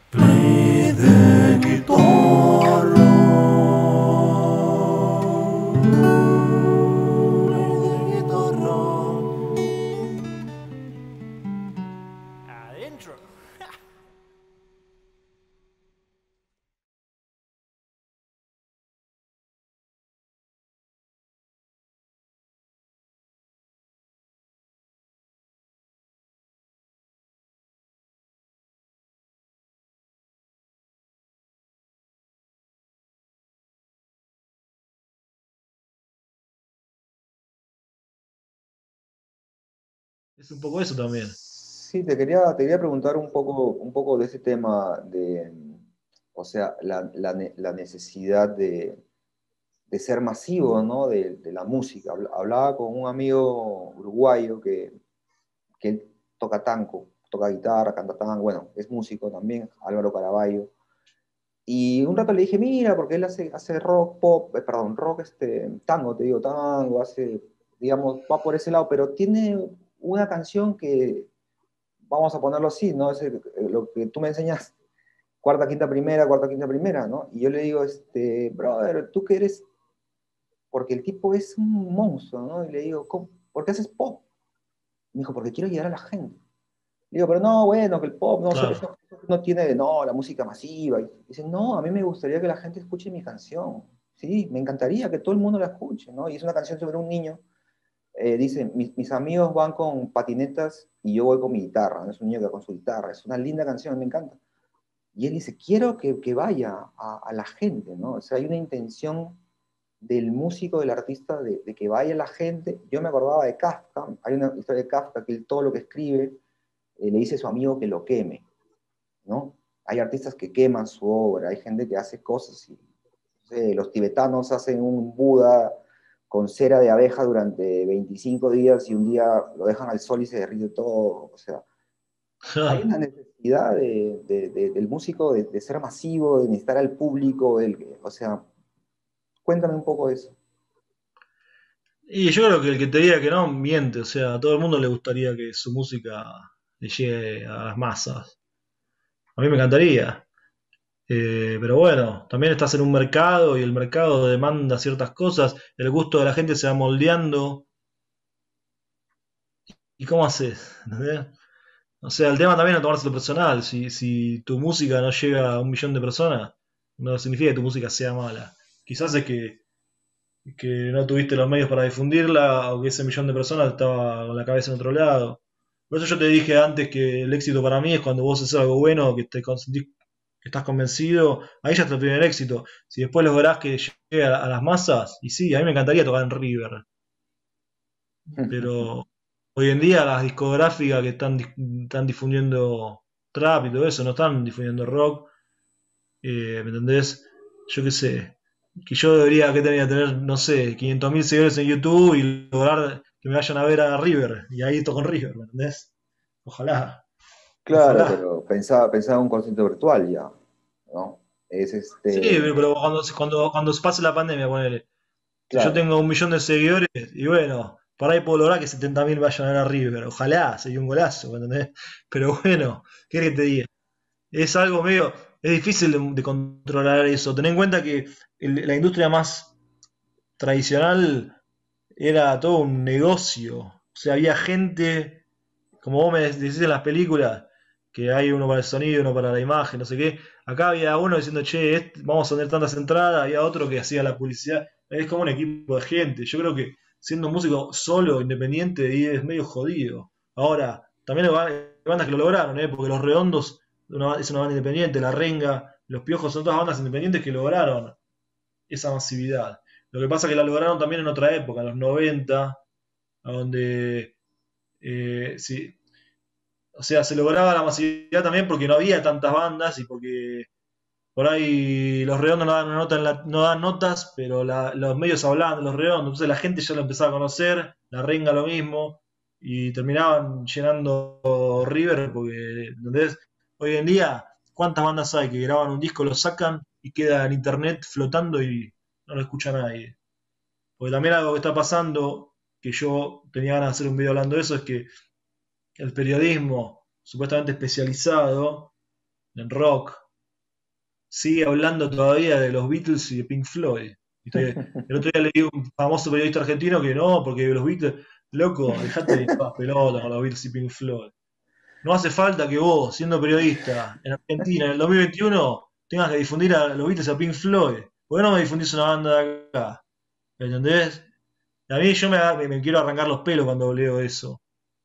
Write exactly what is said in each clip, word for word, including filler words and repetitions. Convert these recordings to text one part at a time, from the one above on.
Play the guitar. Play the guitar. Adentro. Es un poco eso también. Sí, te quería, te quería preguntar un poco, un poco de ese tema de, o sea, la, la ne- la necesidad de, de ser masivo, ¿no? De, de la música. Habla- Hablaba con un amigo uruguayo que, que él toca tango, toca guitarra, canta tango, bueno, es músico también, Álvaro Caraballo. Y un rato le dije, mira, porque él hace, hace rock, pop, eh, perdón, rock, este, tango, te digo, tango, hace, digamos, va por ese lado, pero tiene una canción que, vamos a ponerlo así, ¿no? Es el- lo que tú me enseñas, cuarta, quinta, primera, cuarta, quinta, primera, ¿no? Y yo le digo, este, brother, ¿tú qué eres? Porque el tipo es un monstruo, ¿no? Y le digo, ¿cómo? ¿Por qué haces pop? Me dijo, porque quiero llegar a la gente. Le digo, pero no, bueno, que el pop, no, eso, Claro. eso no tiene de, no, la música masiva. Y dice, no, a mí me gustaría que la gente escuche mi canción. Sí, me encantaría que todo el mundo la escuche, ¿no? Y es una canción sobre un niño. Eh, dice, mis, mis amigos van con patinetas y yo voy con mi guitarra. ¿No? Es un niño que va con su guitarra. Es una linda canción, me encanta. Y él dice, quiero que, que vaya a, a, la gente, ¿no? O sea, hay una intención del músico, del artista, de, de, que vaya la gente. Yo me acordaba de Kafka, hay una historia de Kafka que él todo lo que escribe eh, le dice a su amigo que lo queme, ¿no? Hay artistas que queman su obra, hay gente que hace cosas, y, no sé, los tibetanos hacen un Buda con cera de abeja durante veinticinco días y un día lo dejan al sol y se derrite todo, o sea, hay una necesidad de, de, de, del músico de, de, ser masivo, de necesitar al público, el, o sea, cuéntame un poco de eso. Y yo creo que el que te diga que no, miente. O sea, a todo el mundo le gustaría que su música le llegue a las masas. A mí me encantaría. Eh, pero bueno, también estás en un mercado y el mercado demanda ciertas cosas. El gusto de la gente se va moldeando. ¿Y cómo haces? ¿Entendés? O sea, el tema también es tomárselo personal. Si, si tu música no llega a un millón de personas, no significa que tu música sea mala. Quizás es que, que no tuviste los medios para difundirla o que ese millón de personas estaba con la cabeza en otro lado. Por eso yo te dije antes que el éxito para mí es cuando vos haces algo bueno, que te sentís que estás convencido, ahí ya está el primer éxito. Si después lográs que llegue a, a las masas, y sí, a mí me encantaría tocar en River, pero hoy en día las discográficas que están, están difundiendo trap y todo eso, no están difundiendo rock, eh, ¿me entendés? Yo qué sé, que yo debería que tenía que tener, no sé, quinientos mil seguidores en YouTube y lograr que me vayan a ver a River, y ahí toco en River, ¿me entendés? Ojalá, Claro, ojalá. pero pensaba, pensaba en un concierto virtual ya, ¿no? Es Sí, este, pero cuando, cuando, cuando pase la pandemia, ponele. Si yo claro, tengo un millón de seguidores, y bueno, por ahí puedo lograr que setenta mil vayan a ver a River. Ojalá, sería un golazo, ¿me entendés? Pero bueno, ¿qué querés que te diga? Es algo medio. Es difícil de, de controlar eso. Ten en cuenta que el- la industria más tradicional era todo un negocio. O sea, había gente, como vos me decís en las películas, que hay uno para el sonido, uno para la imagen, no sé qué. Acá había uno diciendo, che, este- vamos a tener tantas entradas, había otro que hacía la publicidad. Es como un equipo de gente. Yo creo que siendo un músico solo, independiente, y es medio jodido. Ahora, también hay ba- hay bandas que lo lograron, ¿eh? Porque Los Redondos una- es una banda independiente, La Renga, Los Piojos son todas bandas independientes que lograron esa masividad. Lo que pasa es que la lograron también en otra época, en los noventa, a donde eh, sí, o sea, se lograba la masividad también porque no había tantas bandas y porque por ahí los redondos no dan, una nota en la- no dan notas, pero la- los medios hablaban de los redondos, entonces la gente ya lo empezaba a conocer, la renga lo mismo, y terminaban llenando River porque, ¿entendés? Hoy en día, ¿cuántas bandas hay que graban un disco, lo sacan y queda en internet flotando y no lo escucha nadie? Porque también algo que está pasando, que yo tenía ganas de hacer un video hablando de eso, es que el periodismo supuestamente especializado en rock sigue hablando todavía de los Beatles y de Pink Floyd. ¿Viste? El otro día leí un famoso periodista argentino que no, porque los Beatles, loco, dejate de hinchar las pelotas con los Beatles y Pink Floyd. No hace falta que vos, siendo periodista en Argentina en el dos mil veintiuno, tengas que difundir a los Beatles y a Pink Floyd. ¿Por qué no me difundís una banda de acá? ¿Entendés? A mí yo me, me- me quiero arrancar los pelos cuando leo eso.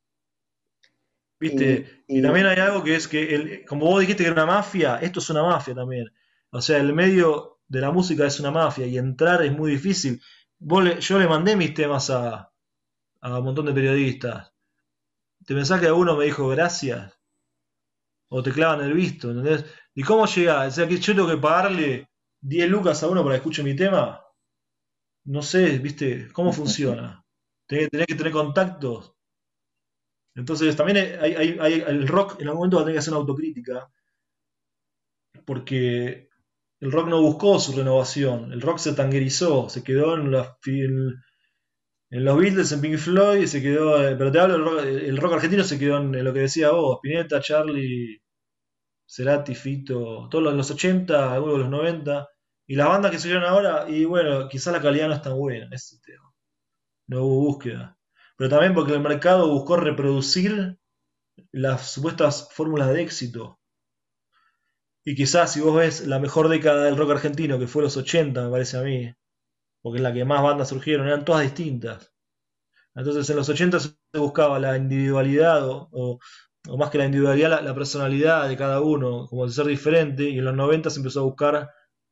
Y, ¿Viste? Y también y hay algo que es que, el- como vos dijiste que era una mafia, esto es una mafia también. O sea, el medio de la música es una mafia y entrar es muy difícil. Vos le- yo le mandé mis temas a, a un montón de periodistas. ¿Te pensás que alguno me dijo gracias? O te clavan el visto, ¿entendés? ¿Y cómo llega? O sea, que yo tengo que pagarle diez lucas a uno para que escuche mi tema. No sé, ¿viste? ¿Cómo funciona? Tenés, tenés que tener contactos. Entonces, también hay, hay- hay- el rock en algún momento va a tener que hacer una autocrítica, porque el rock no buscó su renovación. El rock se tanguerizó, se quedó en, la- en- en los Beatles, en Pink Floyd, se quedó. eh, Pero te hablo, el rock, el rock argentino se quedó en, en lo que decía vos: Spinetta, Charlie, Cerati, Fito, todos los de los ochenta, algunos de los noventa. Y las bandas que salieron ahora, y bueno, quizás la calidad no es tan buena, ese es el tema. No hubo búsqueda. Pero también porque el mercado buscó reproducir las supuestas fórmulas de éxito. Y quizás si vos ves la mejor década del rock argentino, que fue los ochenta, me parece a mí, porque es la que más bandas surgieron, eran todas distintas. Entonces en los ochenta se buscaba la individualidad, o, o- o más que la individualidad, la, la personalidad de cada uno, como de ser diferente, y en los noventa se empezó a buscar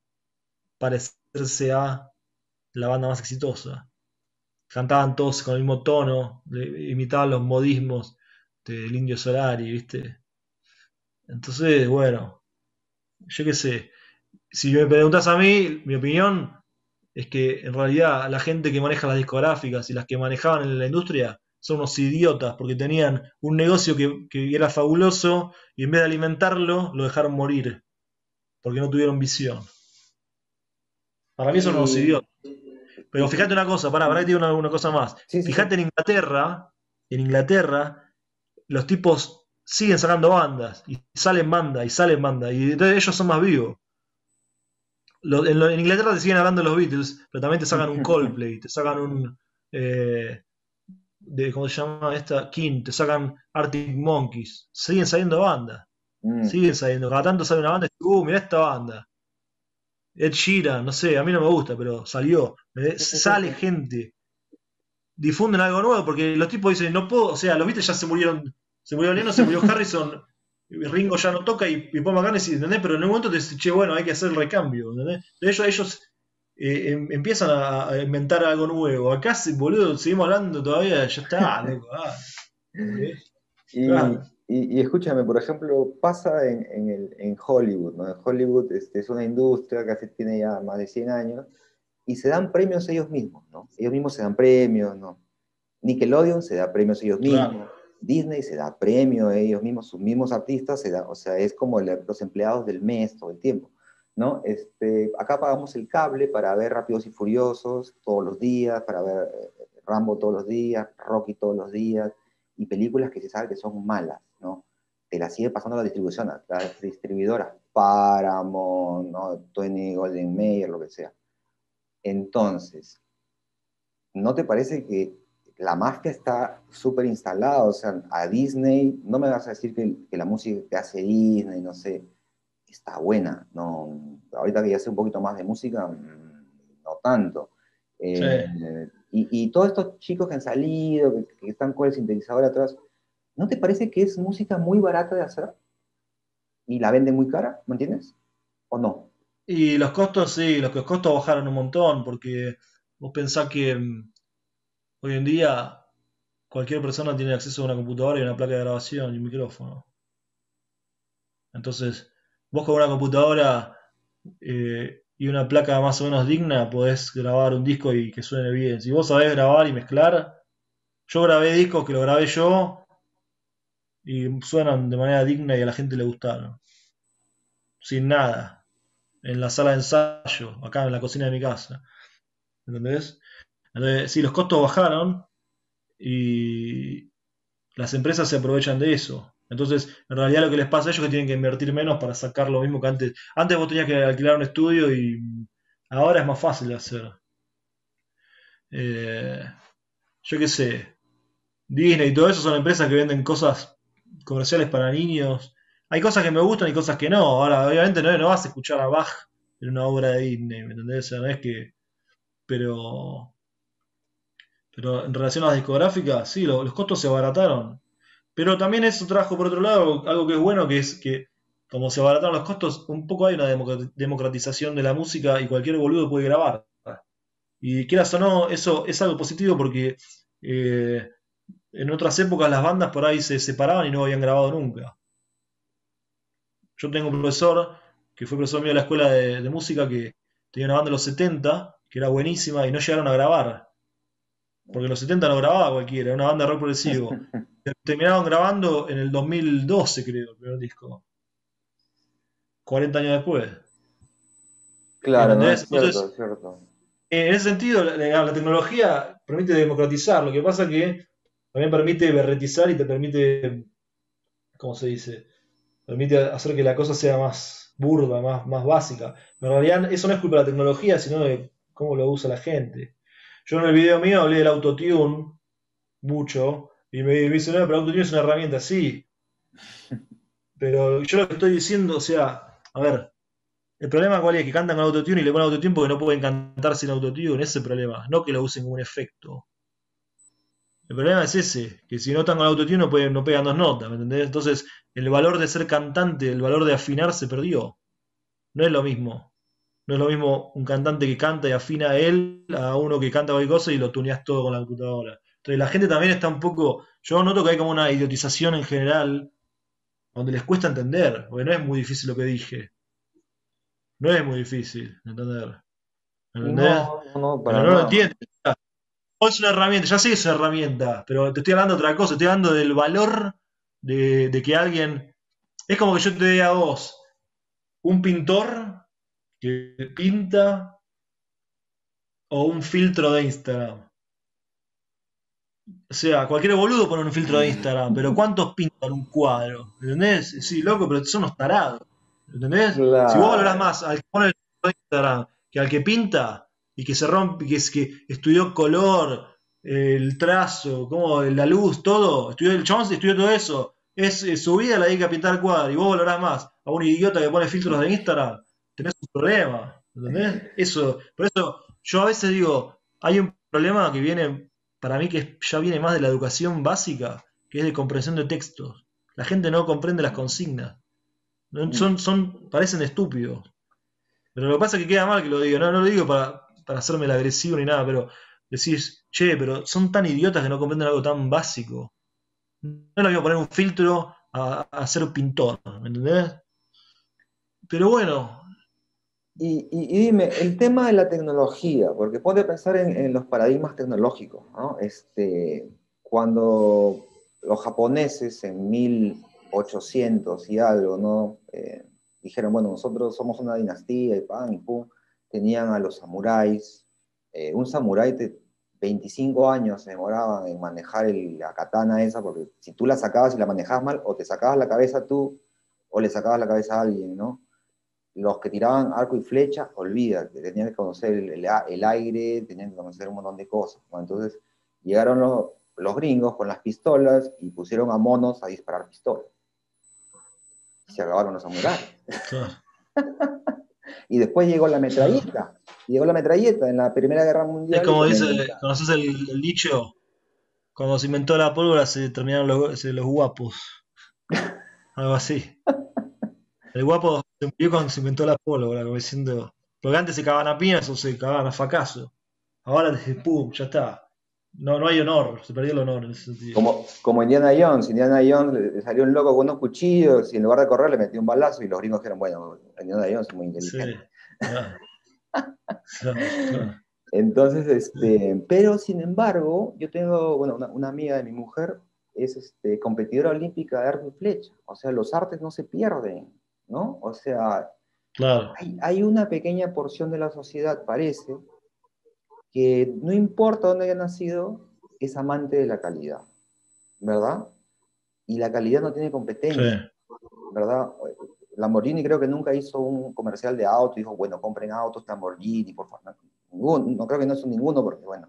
parecerse a la banda más exitosa. Cantaban todos con el mismo tono, le- imitaban los modismos del Indio Solari, ¿viste? Entonces, bueno, yo qué sé. Si me preguntas a mí, mi opinión es que en realidad la gente que maneja las discográficas y las que manejaban en la industria son unos idiotas porque tenían un negocio que, que era fabuloso y en vez de alimentarlo lo dejaron morir porque no tuvieron visión. Para mí son unos y, idiotas. Pero y- fíjate una cosa, pará, pará que te digo una, una cosa más. sí, sí, Fíjate sí. en Inglaterra, en Inglaterra, los tipos siguen sacando bandas, y salen bandas, y salen bandas, y entonces ellos son más vivos. Lo- en, lo- en Inglaterra te siguen hablando de los Beatles, pero también te sacan un Coldplay, te sacan un. eh, de, ¿Cómo se llama esta? King, te sacan Arctic Monkeys. Siguen saliendo bandas, Mm. siguen saliendo. Cada tanto sale una banda y dices, uh, mirá esta banda. Ed Sheeran, no sé, a mí no me gusta, pero salió. Me- Sí, sí, sí, Sale sí. gente, difunden algo nuevo, porque los tipos dicen, no puedo, o sea, los Beatles ya se murieron, se murió Lennon, se murió Harrison, Ringo ya no toca y, y Paul McCartney, sí, ¿entendés? Pero en un momento te dicen, che, bueno, hay que hacer el recambio, ¿entendés? Ellos, ellos eh, em- empiezan a, a inventar algo nuevo. Acá, se- boludo, seguimos hablando todavía, ya está, loco, ah, ¿entendés? Y, Claro, y- y escúchame, por ejemplo, pasa en, en el- en Hollywood, ¿no? En Hollywood este, es una industria que hace- tiene ya más de cien años y se dan premios ellos mismos, ¿no? Ellos mismos se dan premios, ¿no? Nickelodeon se da premios ellos claro. mismos, Disney se da premios ellos mismos, sus mismos artistas se da, o sea, es como el- los empleados del mes todo el tiempo, ¿no? Este, acá pagamos el cable para ver Rápidos y Furiosos todos los días, para ver eh, Rambo todos los días, Rocky todos los días, y películas que se sabe que son malas, ¿no? Te las sigue pasando la distribución, las distribuidoras, Paramount, ¿no? Tony Golden Mayer, lo que sea. Entonces, ¿no te parece que la mafia está súper instalada? O sea, a Disney, no me vas a decir que, que la música que hace Disney, no sé, está buena. No, ahorita que ya sé un poquito más de música, mm, no tanto. Sí. Eh, y, y todos estos chicos que han salido, que, que están con el sintetizador atrás, ¿no te parece que es música muy barata de hacer y la venden muy cara? ¿Me entiendes? ¿O no? Y los costos, sí, los costos bajaron un montón, porque vos pensás que mm, hoy en día cualquier persona tiene acceso a una computadora y una placa de grabación y un micrófono. Entonces, vos con una computadora eh, y una placa más o menos digna podés grabar un disco y que suene bien. Si vos sabés grabar y mezclar, yo grabé discos que lo grabé yo y suenan de manera digna y a la gente le gustaron. Sin nada. En la sala de ensayo, acá en la cocina de mi casa. ¿Entendés? Entonces, sí, los costos bajaron y las empresas se aprovechan de eso. Entonces, en realidad lo que les pasa a ellos es que tienen que invertir menos para sacar lo mismo que antes. Antes vos tenías que alquilar un estudio y ahora es más fácil de hacer. Eh, yo qué sé, Disney y todo eso son empresas que venden cosas comerciales para niños. Hay cosas que me gustan y cosas que no. Ahora, obviamente no, no vas a escuchar a Bach en una obra de Disney, ¿me entendés? O sea, no es que... Pero, pero en relación a las discográficas, sí, lo- los costos se abarataron. Pero también eso trajo por otro lado algo que es bueno, que es que como se abarataron los costos, un poco hay una democ- democratización de la música y cualquier boludo puede grabar. Y quieras o no, eso es algo positivo porque eh, en otras épocas las bandas por ahí se separaban y no habían grabado nunca. Yo tengo un profesor que fue profesor mío de la escuela de, de música que tenía una banda en los setenta que era buenísima y no llegaron a grabar. Porque en los setenta no grababa cualquiera, era una banda de rock progresivo. Terminaron grabando en el dos mil doce, creo, el primer disco. cuarenta años después. Claro, no, ¿Entendés? es cierto, Entonces, es cierto. en ese sentido, la, la- la tecnología permite democratizar. Lo que pasa que también permite berretizar y te permite, ¿cómo se dice? Permite hacer que la cosa sea más burda, más, más básica. Pero en realidad eso no es culpa de la tecnología, sino de cómo lo usa la gente. Yo en el video mío hablé del autotune mucho y me, me dice, no, pero el autotune es una herramienta, sí. Pero yo lo que estoy diciendo, o sea, a ver, el problema cuál es, que cantan con autotune y le ponen autotune porque no pueden cantar sin autotune, ese es el problema, no que lo usen como un efecto. El problema es ese, que si no están con autotune no, pueden, no pegan dos notas, ¿me entendés? Entonces, el valor de ser cantante, el valor de afinar se perdió. No es lo mismo. No es lo mismo un cantante que canta y afina a él a uno que canta cualquier cosa y lo tuneas todo con la computadora. Entonces la gente también está un poco. Yo noto que hay como una idiotización en general donde les cuesta entender, porque no es muy difícil lo que dije. No es muy difícil entender. ¿Entendés? No, no, no, Pero para no lo nada. entienden. No es una herramienta, ya sé que es una herramienta, pero te estoy hablando de otra cosa, estoy hablando del valor de, de que alguien. Es como que yo te diga a vos, un pintor que pinta o un filtro de Instagram. O sea, cualquier boludo pone un filtro de Instagram, pero ¿cuántos pintan un cuadro? ¿Entendés? Sí, loco, pero son unos tarados. ¿Entendés? Si vos valorás Claro. más al que pone el filtro de Instagram que al que pinta y que se rompe, que es que estudió color, el trazo, cómo, la luz, todo, estudió el chabón, estudió todo eso. Es, eh, su vida la dedica a pintar cuadros y vos valorás más a un idiota que pone filtros de Instagram, tenés un problema. ¿Entendés? Eso, por eso yo a veces digo, hay un problema que viene para mí que ya viene más de la educación básica, que es de comprensión de textos. La gente no comprende las consignas. No- Son, son, parecen estúpidos. Pero lo que pasa es que queda mal que lo diga. No, no lo digo para, para hacerme el agresivo ni nada, pero decís, che, pero son tan idiotas que no comprenden algo tan básico. No es lo mismo poner un filtro a, a ser pintor, ¿me entendés? Pero bueno, Y, y- y dime, el tema de la tecnología, porque ponte a pensar en, en los paradigmas tecnológicos, ¿no? Este, cuando los japoneses en mil ochocientos y algo, ¿no? Eh, dijeron, bueno, nosotros somos una dinastía y pan y pum, tenían a los samuráis. Eh, un samurái te, veinticinco años se demoraban en manejar el- la katana esa, porque si tú la sacabas y la manejabas mal, o te sacabas la cabeza tú, o le sacabas la cabeza a alguien, ¿no? Los que tiraban arco y flecha, olvídate, tenían que conocer el, el, el aire, tenían que conocer un montón de cosas, ¿no? Entonces llegaron los, los gringos con las pistolas y pusieron a monos a disparar pistolas. Se acabaron los samuráis. claro. Y después llegó la Claro. metralleta. Llegó la metralleta en la Primera Guerra Es Mundial como con dice, el... conoces el, el dicho, cuando se inventó la pólvora se terminaron los, se- los guapos. Algo así. El guapo se murió cuando se inventó la pólvora, como diciendo. Porque antes se cagaban a piñas o se cagaban a facazo. Ahora, pum, ya está. No, no hay honor, se perdió el honor en ese sentido. Como, como Indiana Jones. Indiana Jones le, le salió un loco con unos cuchillos y en lugar de correr le metió un balazo y los gringos dijeron, bueno, Indiana Jones es muy Sí, inteligente. claro, claro, claro. Entonces, Sí, este, pero sin embargo, yo tengo, bueno, una, una amiga de mi mujer es este, competidora olímpica de arco y flecha. O sea, los artes no se pierden, ¿no? O sea, claro, hay, hay una pequeña porción de la sociedad, parece, que no importa dónde haya nacido, es amante de la calidad, ¿verdad? y la calidad no tiene Sí, competencia, ¿verdad? Lamborghini creo que nunca hizo un comercial de auto, dijo, bueno, compren autos Lamborghini, por favor. No, no creo que no hizo ninguno, porque bueno,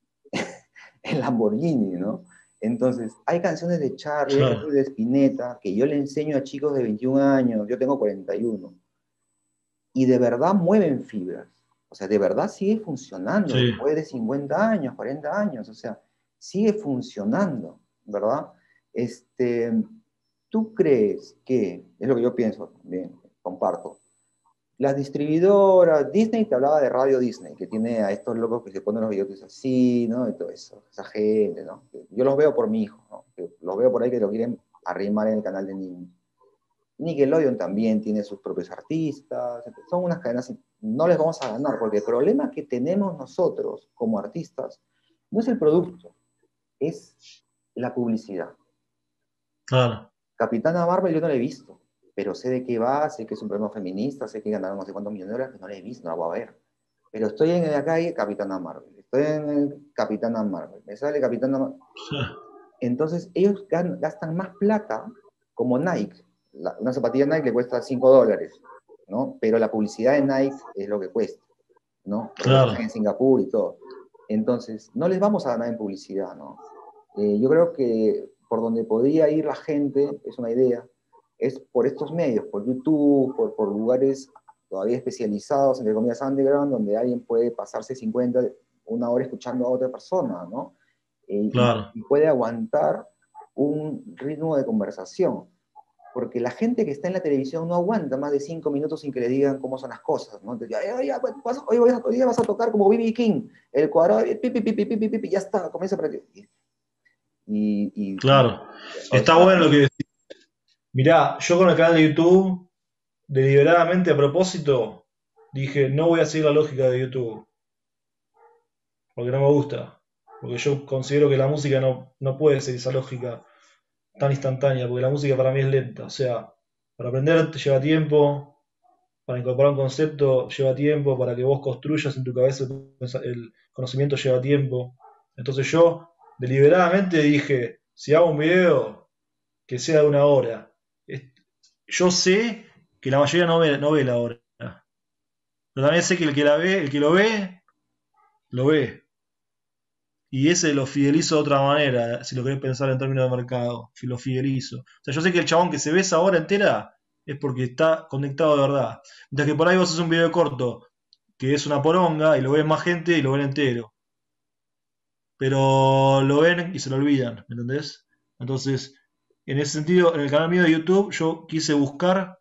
el Lamborghini, ¿no? Entonces, hay canciones de Charlie, hay claro, canciones de Spinetta, que yo le enseño a chicos de veintiún años, yo tengo cuarenta y uno, y de verdad mueven fibras. O sea, de verdad sigue funcionando sí, después de cincuenta años, cuarenta años, o sea, sigue funcionando, ¿verdad? Este, ¿tú crees que, es lo que yo pienso también, comparto, las distribuidoras, Disney te hablaba de Radio Disney, que tiene a estos locos que se ponen los billetes así, ¿no? Y todo eso, esa gente, ¿no? Yo los veo por mi hijo, ¿no? Que los veo por ahí que lo quieren arrimar en el canal de niños. Nickelodeon también tiene sus propios artistas, son unas cadenas, no les vamos a ganar, porque el problema que tenemos nosotros como artistas no es el producto, es la publicidad. claro, Capitana Marvel yo no la he visto, pero sé de qué va, sé que es un problema feminista, sé que ganaron no sé cuántos millones de dólares, que no la he visto, no la voy a ver. Pero estoy en la calle, Capitana Marvel, estoy en el Capitana Marvel, me sale Capitana Marvel. sí, Entonces ellos gastan más plata como Nike. La, una zapatilla Nike le cuesta cinco dólares, ¿no? Pero la publicidad de Nike es lo que cuesta, ¿no? Porque los hacen en claro, Singapur y todo. Entonces, no les vamos a ganar en publicidad, ¿no? Eh, yo creo que por donde podría ir la gente, es una idea, es por estos medios, por YouTube, por, por lugares todavía especializados, entre comillas, underground, donde alguien puede pasarse cincuenta, una hora escuchando a otra persona, ¿no? Eh, y, claro, y puede aguantar un ritmo de conversación. Porque la gente que está en la televisión no aguanta más de cinco minutos sin que le digan cómo son las cosas, ¿no? Entonces, ya, ya, ya, vas, hoy, vas, hoy vas a tocar como B B King, el cuadrado, pi, pi, pi, pi, pi, pi, pi, ya está, comienza a practicar. Y, y, y, claro. o Está sea, bueno lo que decís. Mirá, yo con el canal de YouTube, deliberadamente a propósito, dije, no voy a seguir la lógica de YouTube, porque no me gusta. Porque yo considero que la música no, no puede ser esa lógica tan instantánea, porque la música para mí es lenta. O sea, para aprender te lleva tiempo, para incorporar un concepto lleva tiempo, para que vos construyas en tu cabeza el conocimiento lleva tiempo. Entonces yo deliberadamente dije, si hago un video, que sea de una hora. Yo sé que la mayoría no ve, no ve la hora, pero también sé que el que la ve, el que lo ve, lo ve. Y ese lo fidelizo de otra manera, si lo querés pensar en términos de mercado, si lo fidelizo. O sea, yo sé que el chabón que se ve esa hora entera es porque está conectado de verdad. Mientras que por ahí vos haces un video corto que es una poronga y lo ven más gente y lo ven entero. Pero lo ven y se lo olvidan, ¿me entendés? Entonces, en ese sentido, en el canal mío de YouTube yo quise buscar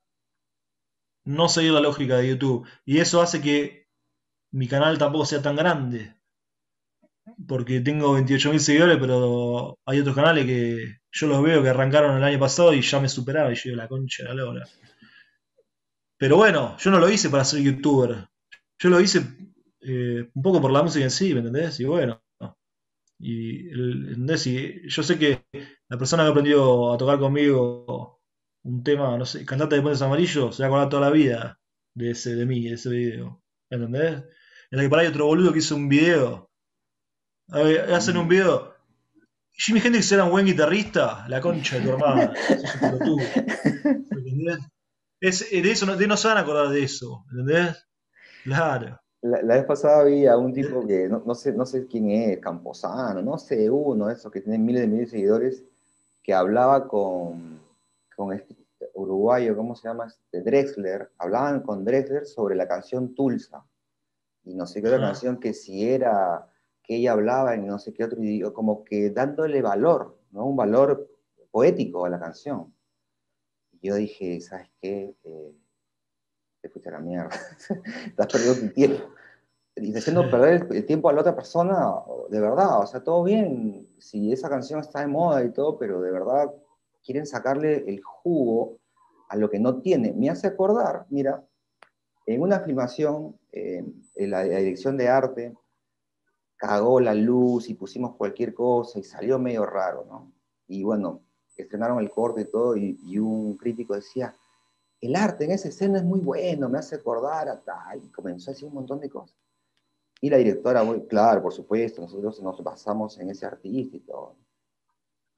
no seguir la lógica de YouTube. Y eso hace que mi canal tampoco sea tan grande. Porque tengo veintiocho mil seguidores, pero hay otros canales que yo los veo que arrancaron el año pasado y ya me superaron. Y yo digo, la concha de la lora. Pero bueno, yo no lo hice para ser youtuber. Yo lo hice eh, un poco por la música en sí, ¿me entendés? Y bueno. Y, el- ¿entendés? Y yo sé que la persona que aprendió a tocar conmigo un tema, no sé, Cantante de Puentes Amarillos, se va a acordar toda la vida de ese, de mí, de ese video. ¿Entendés? En la que por ahí otro boludo que hizo un video. A ver, hacen un video. Jimi Hendrix era un buen guitarrista, la concha de tu hermana. Sos un pelotudo. ¿Entendés? Es, de eso no, de no se van a acordar de eso. ¿Entendés? Claro. la, la vez pasada vi a un tipo que no, no sé, no sé quién es, Camposano, no sé, uno de esos que tienen miles de miles de seguidores, que hablaba con, con este uruguayo, ¿cómo se llama? Este Drexler, hablaban con Drexler sobre la canción Tulsa, y no sé qué otra Ajá. canción que si era que ella hablaba en no sé qué otro idioma, como que dándole valor, ¿no? Un valor poético a la canción. Y yo dije, ¿sabes qué? Eh, te fuiste a la mierda, estás perdiendo tu tiempo. Y Sí. haciendo perder el, el tiempo a la otra persona, de verdad, o sea, todo bien, si esa canción está de moda y todo, pero de verdad quieren sacarle el jugo a lo que no tiene. Me hace acordar, mira, en una filmación, eh, en la, la dirección de arte, cagó la luz y pusimos cualquier cosa y salió medio raro, ¿no? Y bueno, estrenaron el corte y todo, y, y un crítico decía, el arte en esa escena es muy bueno, me hace acordar a tal, y comenzó a decir un montón de cosas. Y la directora, muy claro, por supuesto, nosotros nos basamos en ese artista y todo.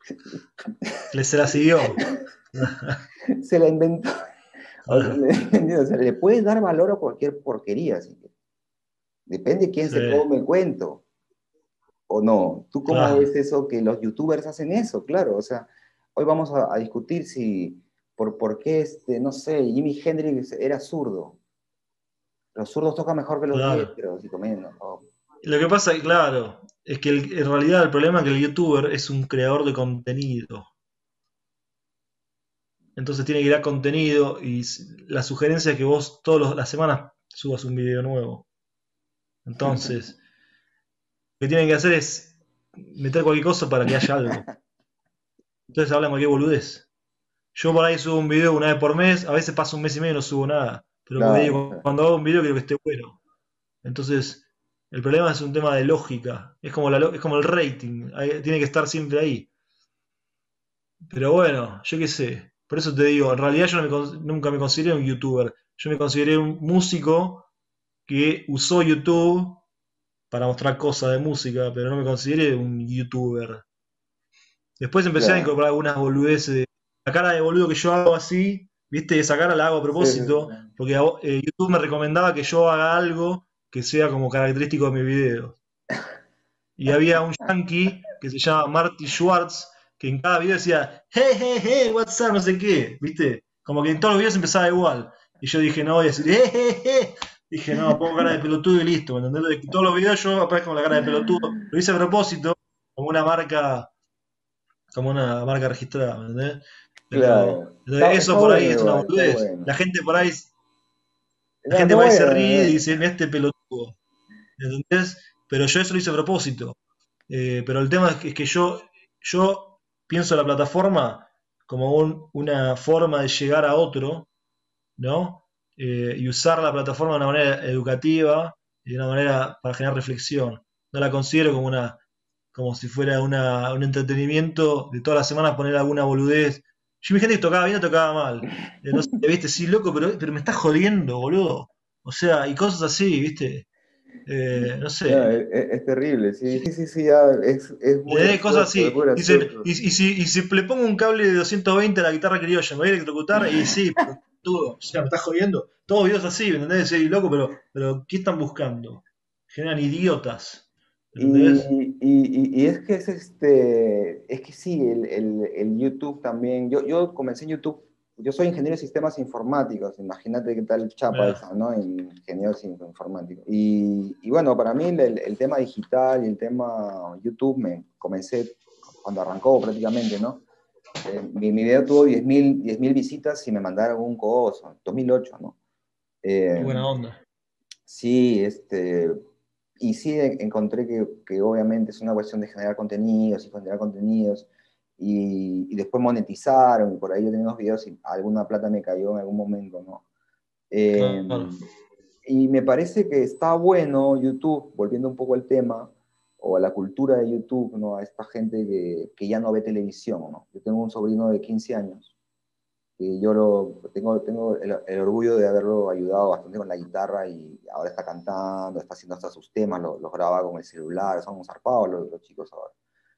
Le se la siguió. Se la inventó. O sea, le, o sea, le puedes dar valor a cualquier porquería. Así que depende de quién Sí, se come el cuento o no. ¿Tú cómo claro. ves eso que los youtubers hacen eso? Claro, o sea, hoy vamos a, a discutir si por, por qué, este, no sé, Jimi Hendrix era zurdo. Los zurdos tocan mejor que los Claro. diestros y comiendo. Oh, Lo que pasa, claro, es que el- en realidad el problema es que el youtuber es un creador de contenido. Entonces tiene que ir a contenido y s- la sugerencia es que vos todas las semanas subas un video nuevo. Entonces, lo que tienen que hacer es meter cualquier cosa para que haya algo. Entonces hablan cualquier boludez. Yo por ahí subo un video una vez por mes, a veces paso un mes y medio y no subo nada. Pero porque claro, digo, claro. cuando hago un video quiero que esté bueno. Entonces, el problema es un tema de lógica. Es como, la, lo- es como el rating. Hay- tiene que estar siempre ahí. Pero bueno, yo qué sé. Por eso te digo, en realidad yo no me con- nunca me consideré un youtuber. Yo me consideré un músico que usó YouTube para mostrar cosas de música, pero no me consideré un youtuber. Después empecé a Claro. incorporar algunas boludeces de la cara de boludo que yo hago así, viste, esa cara la hago a Sí, sí, propósito, sí. porque a vo- eh, YouTube me recomendaba que yo haga algo que sea como característico de mi video. Y había un yankee que se llama Marty Schwartz, que en cada video decía, hey, hey, hey, what's up, no sé qué, ¿viste? Como que en todos los videos empezaba igual. Y yo dije, no voy a decir, hey, hey, hey. Dije, no, pongo cara de pelotudo y listo, ¿me entendés? En todos los videos yo aparezco con la cara de pelotudo. Lo hice a propósito, como una marca, como una marca registrada, ¿me entendés? Pero Claro. entonces, Está, eso está por ahí bueno es una igual, está boludez. bueno. La gente por ahí, la No, gente está por ahí se bueno, ríe y ¿no? dice, mira este pelotudo, ¿entendés? Pero yo eso lo hice a propósito. Eh, pero el tema es que, es que yo, yo pienso la plataforma como un- una forma de llegar a otro, ¿no? Eh, y usar la plataforma de una manera educativa y de una manera para generar reflexión. No la considero como una, como si fuera una, un entretenimiento de todas las semanas poner alguna boludez. Jimi Hendrix tocaba bien o tocaba mal. Eh, no sé, viste, sí, loco, pero, pero me estás jodiendo, boludo. O sea, y cosas así, viste. Eh, no No, sé. es, es- es terrible, sí, sí, sí, sí, ya es, es muy Eh, cosas gracioso, es así. muy Dicen, gracioso. y, y si, y si le pongo un cable de doscientos veinte a la guitarra criolla, ¿me voy a electrocutar? Y sí, pero todo, o sea, me estás jodiendo. Todos videos así, ¿me entendés? Sí, loco, pero, pero ¿qué están buscando? Generan idiotas, ¿me Y, entendés? y- y- y es que es este, es que sí, el, el- el YouTube también, yo, yo comencé en YouTube, yo soy ingeniero de sistemas informáticos, imagínate qué tal chapa Mirá, esa, ¿no? Ingeniero informático. Y, y bueno, para mí el, el tema digital y el tema YouTube me comencé cuando arrancó prácticamente, ¿no? Eh, mi, mi video tuvo diez mil diez mil visitas y me mandaron un coso, dos mil ocho, ¿no? qué Eh, buena onda. sí, este, y sí en- encontré que, que obviamente es una cuestión de generar contenidos y generar contenidos y, y después monetizaron y por ahí yo tenía unos videos y alguna plata me cayó en algún momento, ¿no? Eh, Claro. y me parece que está bueno YouTube, volviendo un poco al tema, o a la cultura de YouTube, ¿no? A esta gente que, que ya no ve televisión, ¿no? Yo tengo un sobrino de quince años que yo lo, tengo, tengo el, el orgullo de haberlo ayudado bastante con la guitarra y ahora está cantando, está haciendo hasta sus temas, los lo graba con el celular, son zarpados los, los chicos ahora.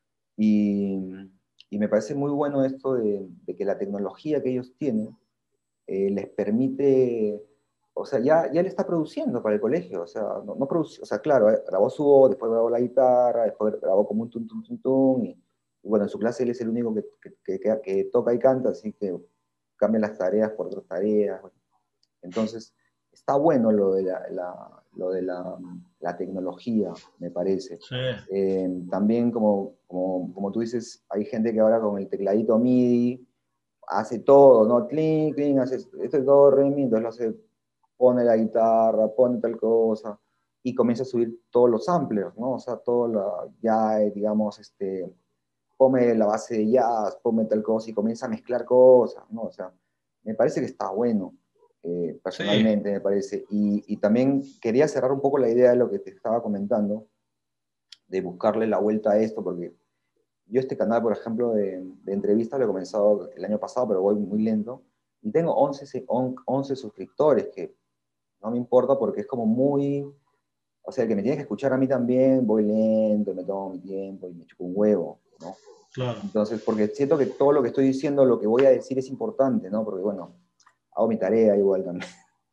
Y, y me parece muy bueno esto de, de que la tecnología que ellos tienen eh, les permite, o sea, ya, ya le está produciendo para el colegio, o sea, no, no produce, o sea, claro, eh, grabó su voz, después grabó la guitarra, después grabó como un tum tum tum tum, y, y bueno, en su clase él es el único que, que, que, que toca y canta, así que cambia las tareas por otras tareas, bueno. Entonces, está bueno lo de la, la lo de la, la, tecnología, me parece. Sí, Eh, también, como, como, como tú dices, hay gente que ahora con el tecladito MIDI hace todo, ¿no? Clean, clean, hace esto es todo re mi, entonces lo hace, pone la guitarra, pone tal cosa, y comienza a subir todos los samplers, ¿no? O sea, todo la, ya, eh, digamos, este, pone la base de jazz, pone tal cosa, y comienza a mezclar cosas, ¿no? O sea, me parece que está bueno, eh, sí, personalmente, me parece. Y, y también quería cerrar un poco la idea de lo que te estaba comentando, de buscarle la vuelta a esto, porque yo este canal, por ejemplo, de, de entrevistas lo he comenzado el año pasado, pero voy muy lento. Y tengo once, se- on- once suscriptores, que no me importa porque es como muy... O sea, el que me tiene que escuchar a mí también, voy lento, me tomo mi tiempo y me chupo un huevo, ¿no? claro. Entonces, porque siento que todo lo que estoy diciendo, lo que voy a decir es importante, ¿no? Porque, bueno, hago mi tarea igual también.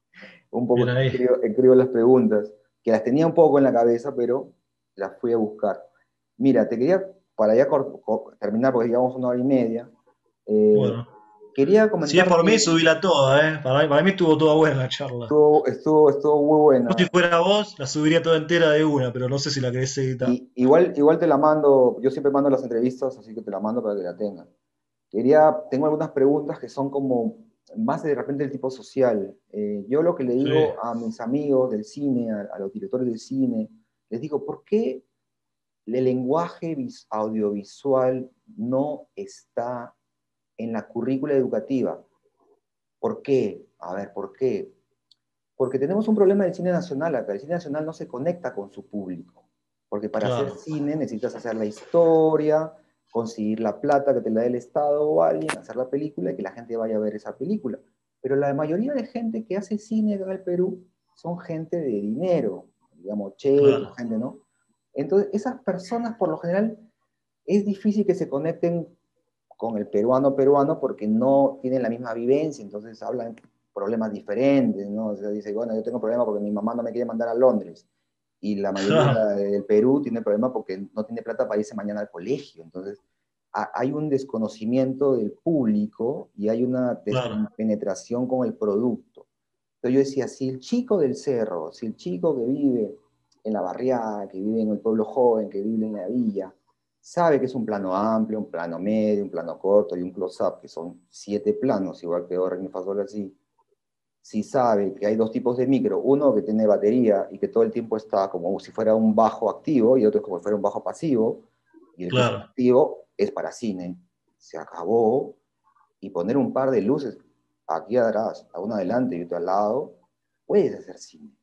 Un poco Bien ahí. escribo, escribo las preguntas, que las tenía un poco en la cabeza, pero las fui a buscar. Mira, te quería, para ya cor- cor- terminar, porque llevamos una hora y media, eh, Bueno. quería Si es por comentarte, mí, subíla toda, ¿eh? Para mí, para mí estuvo toda buena la charla. estuvo, estuvo, estuvo muy Yo si buena. fuera vos, la subiría toda entera de una, pero no sé si la querés editar. Y, igual, igual te la mando, yo siempre mando las entrevistas, así que te la mando para que la tengas. Quería, tengo algunas preguntas que son como más de repente del tipo social. Eh, yo lo que le Sí, digo a mis amigos del cine, a, a los directores del cine, les digo, ¿por qué el lenguaje vis- audiovisual no está en la currícula educativa? ¿Por qué? A ver, ¿por qué? Porque tenemos un problema del cine nacional acá. El cine nacional no se conecta con su público. Porque para hacer claro, cine necesitas hacer la historia, conseguir la plata que te la dé el Estado o alguien, hacer la película y que la gente vaya a ver esa película. Pero la mayoría de gente que hace cine acá en el Perú son gente de dinero, digamos, chetos, claro, gente, ¿no? Entonces, esas personas por lo general es difícil que se conecten con el peruano peruano porque no tienen la misma vivencia, entonces hablan problemas diferentes, ¿no? O sea, dice, bueno, yo tengo problemas porque mi mamá no me quiere mandar a Londres, y la mayoría claro, del Perú tiene problemas porque no tiene plata para irse mañana al colegio, entonces a, hay un desconocimiento del público y hay una claro, despenetración con el producto. Entonces yo decía, si el chico del cerro, si el chico que vive en la barriada, que vive en el pueblo joven, que vive en la villa, sabe que es un plano amplio, un plano medio, un plano corto y un close-up, que son siete planos, igual que ahora en mi fasol así. Si sabe que hay dos tipos de micro, uno que tiene batería y que todo el tiempo está como si fuera un bajo activo y otro como si fuera un bajo pasivo, y el que es claro, activo es para cine, se acabó, y poner un par de luces aquí atrás, a uno adelante y otro al lado, puedes hacer cine,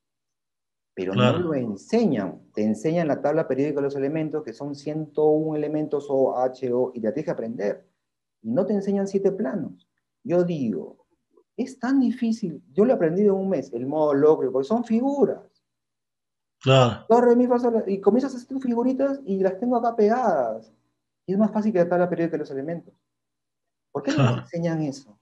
pero no lo claro, enseñan. Te enseñan la tabla periódica de los elementos, que son ciento uno elementos O, H, O, y te tienes que aprender. Y no te enseñan siete planos. Yo digo, es tan difícil. Yo lo he aprendido en un mes, el modo locrio, porque son figuras. claro, Do, re, mi, fa, sol, y comienzas a hacer tus figuritas y las tengo acá pegadas. Y es más fácil que la tabla periódica de los elementos. ¿Por qué no nos claro. enseñan eso?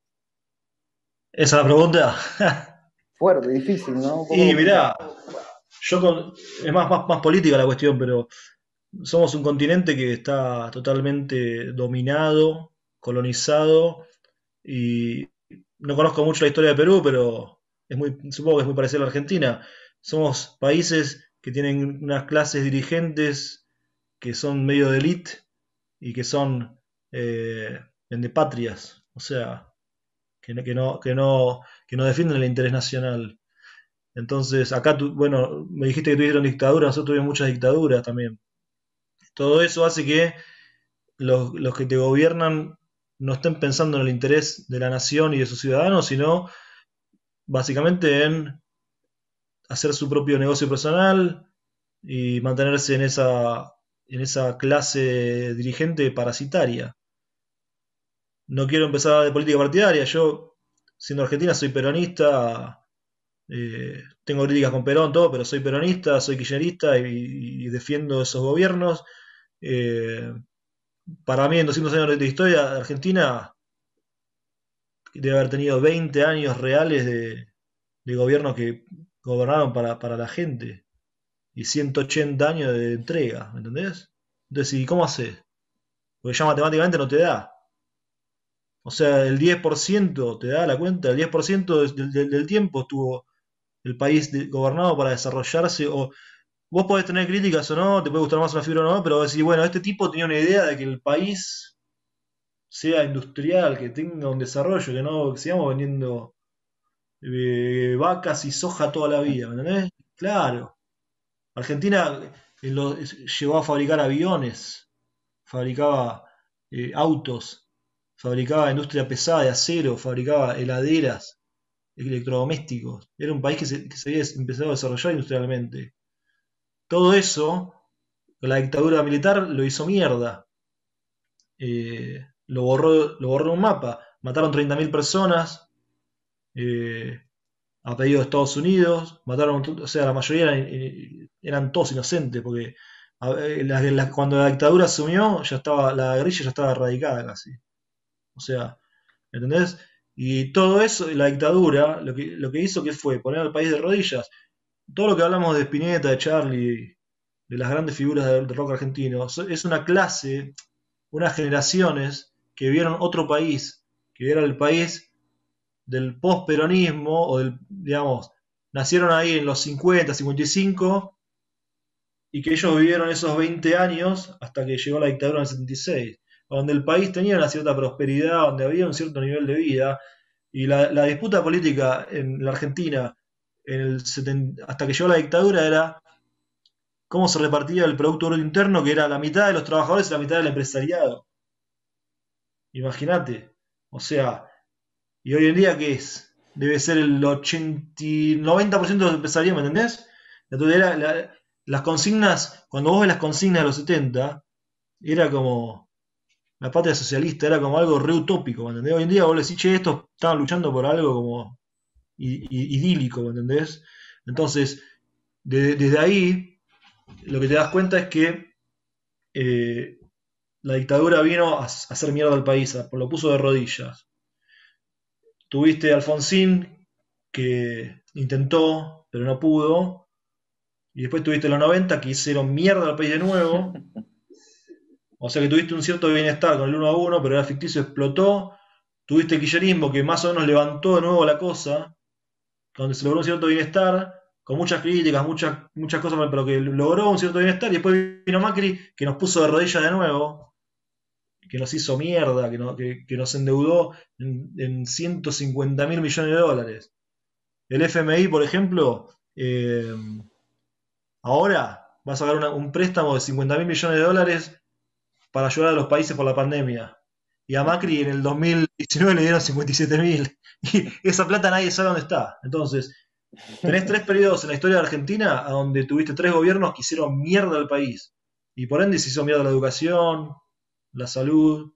Esa es la pregunta. Fuerte, difícil, ¿no? Un poco Y complicado. mirá, yo con, es más, más, más política la cuestión, pero somos un continente que está totalmente dominado, colonizado, y no conozco mucho la historia de Perú, pero es muy, supongo que es muy parecida a la Argentina. Somos países que tienen unas clases dirigentes que son medio de élite y que son eh, patrias, o sea, que, no- que, no, que, no, que no defienden el interés nacional. Entonces, acá, tú, bueno, me dijiste que tuvieron dictadura, nosotros tuvimos muchas dictaduras también. Todo eso hace que los, los que te gobiernan no estén pensando en el interés de la nación y de sus ciudadanos, sino básicamente en hacer su propio negocio personal y mantenerse en esa, en esa clase dirigente parasitaria. No quiero empezar de política partidaria, yo, siendo argentina, soy peronista, eh, tengo críticas con Perón, todo, pero soy peronista, soy kirchnerista y, y defiendo esos gobiernos. Eh, para mí, en doscientos años de historia, Argentina debe haber tenido veinte años reales de, de gobiernos que gobernaron para, para la gente y ciento ochenta años de entrega, ¿me entendés? Entonces, ¿y cómo haces? Porque ya matemáticamente no te da. O sea, el diez por ciento te da la cuenta, el diez por ciento del, del, del tiempo estuvo el país de, gobernado para desarrollarse. O vos podés tener críticas o no, te puede gustar más una fibra o no, pero decir, bueno, este tipo tenía una idea de que el país sea industrial, que tenga un desarrollo, que no que sigamos vendiendo eh, vacas y soja toda la vida, ¿me entendés? Claro. Argentina eh, lo- llegó a fabricar aviones, fabricaba eh, autos, fabricaba industria pesada de acero, fabricaba heladeras, electrodomésticos. Era un país que se, que se había empezado a desarrollar industrialmente. Todo eso, con la dictadura militar, lo hizo mierda. Eh, lo borró, lo borró de un mapa. Mataron treinta mil personas eh, a pedido de Estados Unidos. Mataron, o sea, la mayoría eran, eh, eran todos inocentes, porque a- eh, la- la- cuando la dictadura asumió, ya estaba, la guerrilla ya estaba erradicada casi. O sea, ¿entendés? Y todo eso, la dictadura, lo que, lo que hizo que fue poner al país de rodillas. Todo lo que hablamos de Spinetta, de Charlie, de las grandes figuras del rock argentino, so- es una clase, unas generaciones que vieron otro país, que era el país del posperonismo, o del, digamos, nacieron ahí en los cincuenta, cincuenta y cinco, y que ellos vivieron esos veinte años hasta que llegó la dictadura en el setenta y seis, donde el país tenía una cierta prosperidad, donde había un cierto nivel de vida, y la, la disputa política en la Argentina en el setenta hasta que llegó la dictadura era cómo se repartía el Producto Bruto Interno, que era la mitad de los trabajadores y la mitad del empresariado. Imagínate. O sea, y hoy en día, ¿qué es? Debe ser el ochenta, noventa por ciento del empresariado, ¿me entendés? Entonces, era la- las consignas, cuando vos ves las consignas de los setenta, era como la patria socialista, era como algo re utópico, ¿me entendés? Hoy en día vos le decís, che, estos estaban luchando por algo como i- i- idílico, ¿me entendés? Entonces, de- desde ahí, lo que te das cuenta es que eh, la dictadura vino a, a hacer mierda al país, a- lo puso de rodillas. Tuviste a Alfonsín, que intentó, pero no pudo. Y después tuviste los noventa, que hicieron mierda al país de nuevo. O sea que tuviste un cierto bienestar con el uno a uno, pero era ficticio, explotó. Tuviste el kirchnerismo, que más o menos levantó de nuevo la cosa, donde se logró un cierto bienestar, con muchas críticas, muchas, muchas cosas, pero que logró un cierto bienestar. Y después vino Macri, que nos puso de rodillas de nuevo, que nos hizo mierda, que, no- que- que nos endeudó en, en ciento cincuenta mil millones de dólares. El F M I, por ejemplo, eh, ahora va a sacar una- un préstamo de cincuenta mil millones de dólares para ayudar a los países por la pandemia. Y a Macri en el dos mil diecinueve le dieron cincuenta y siete mil. Y esa plata nadie sabe dónde está. Entonces, tenés tres periodos en la historia de Argentina a donde tuviste tres gobiernos que hicieron mierda al país. Y por ende se hizo mierda la educación, la salud,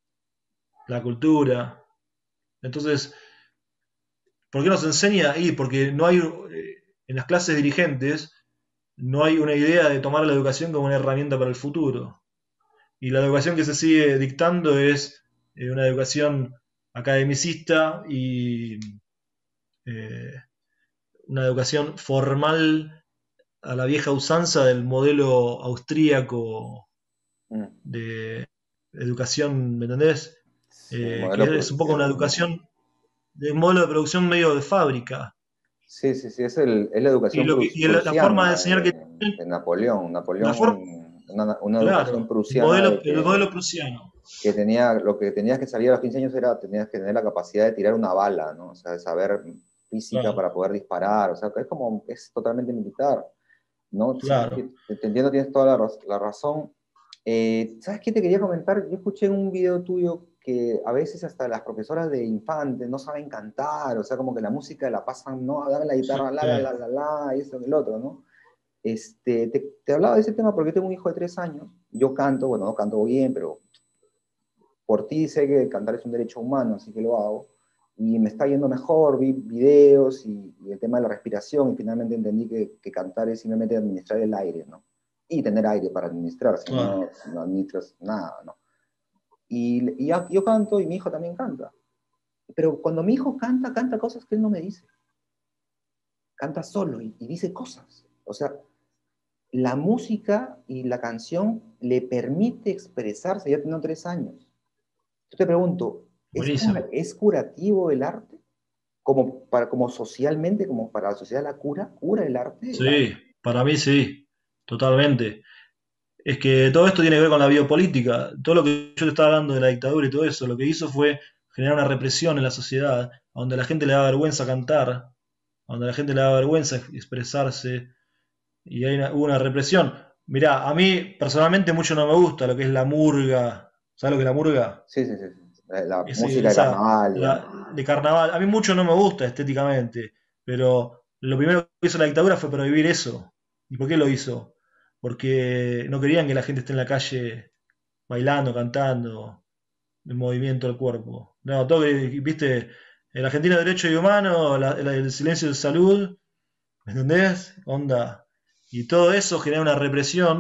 la cultura. Entonces, ¿por qué nos enseña? Y porque no hay, eh, en las clases dirigentes, no hay una idea de tomar la educación como una herramienta para el futuro. Y la educación que se sigue dictando es eh, una educación academicista y eh, una educación formal a la vieja usanza del modelo austríaco Mm, de educación, ¿me entendés? sí, Eh, modelo que es un poco una prusiano. educación, de un modelo de producción medio de fábrica. Sí, sí, sí, es, el, es la Y, educación lo que, prus- y la, la forma de prusiana enseñar que de, tienen, de Napoleón. la forma, Napoleón, una, una educación claro, el prusiana modelo, de el modelo que, prusiano. que tenía, lo que tenías que salir a los quince años era, tenías que tener la capacidad de tirar una bala, ¿no? O sea, de saber física Claro, para poder disparar, o sea, que es como, es totalmente militar, ¿no? Sí, claro. sí, te, te entiendo, tienes toda la, raz- la razón. Eh, ¿sabes qué te quería comentar? Yo escuché en un video tuyo que a veces hasta las profesoras de infantes no saben cantar, o sea, como que la música la pasan, no, dame la Sí, guitarra, la, la, la, la, la, y esto y el otro, ¿no? Este, te, te hablaba de ese tema porque yo tengo un hijo de tres años, yo canto, bueno, no canto bien, pero por ti sé que cantar es un derecho humano, así que lo hago, y me está yendo mejor, vi videos y, y el tema de la respiración, y finalmente entendí que, que cantar es simplemente administrar el aire, ¿no? Y tener aire para administrar, si claro. no, no administras nada, ¿no? Y, y ya- yo canto y mi hijo también canta, pero cuando mi hijo canta, canta cosas que él no me dice, canta solo y, y dice cosas, o sea, la música y la canción le permite expresarse, ya tengo tres años. Yo te pregunto, ¿es, cura- Buenísimo. ¿es curativo el arte? Como, para, como socialmente, como para la sociedad la cura, ¿cura el arte? La- Sí, para mí sí, totalmente. Es que todo esto tiene que ver con la biopolítica. Todo lo que yo te estaba hablando de la dictadura y todo eso, lo que hizo fue generar una represión en la sociedad, donde a la gente le da vergüenza cantar, donde a la gente le da vergüenza expresarse, y hay una, hubo una represión. Mirá, a mí personalmente mucho no me gusta lo que es la murga. ¿Sabes lo que es la murga? sí, sí, sí, sí. La, la Ese- música de esa carnaval, digamos. la- de carnaval. A mí mucho no me gusta estéticamente, pero lo primero que hizo la dictadura fue prohibir eso. ¿Y por qué lo hizo? Porque no querían que la gente esté en la calle bailando, cantando, en movimiento del cuerpo. No, todo que, viste, en Argentina derecho y humano, la- la- el silencio de salud, ¿me entendés? Onda. Y todo eso genera una represión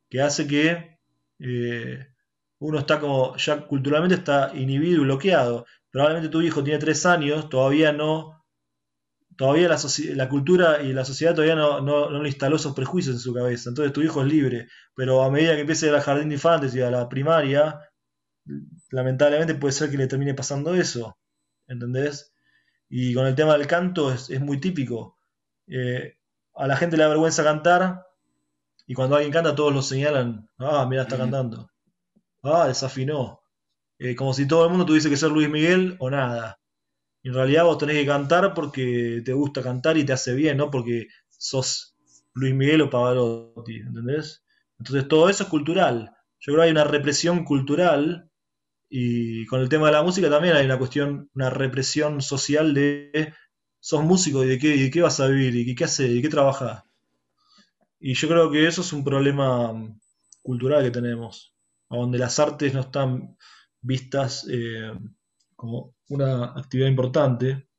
que hace que eh, uno está como, ya culturalmente está inhibido y bloqueado. Probablemente tu hijo tiene tres años, todavía no, todavía la, soci- la cultura y la sociedad todavía no, no, no le instaló esos prejuicios en su cabeza. Entonces tu hijo es libre, pero a medida que empiece a ir al jardín de infantes y a la primaria, lamentablemente puede ser que le termine pasando eso, ¿entendés? Y con el tema del canto es, es muy típico. Eh, a la gente le da vergüenza cantar y cuando alguien canta todos lo señalan, ah, mira, está cantando, ah, desafinó. Eh, como si todo el mundo tuviese que ser Luis Miguel o nada. Y en realidad vos tenés que cantar porque te gusta cantar y te hace bien, no porque sos Luis Miguel o Pavarotti, ¿entendés? Entonces todo eso es cultural. Yo creo que hay una represión cultural y con el tema de la música también hay una cuestión, una represión social de sos músico y de qué, y de qué vas a vivir y qué haces y qué trabajas. Y yo creo que eso es un problema mm, cultural que tenemos, a donde las artes no están vistas eh, como una actividad importante,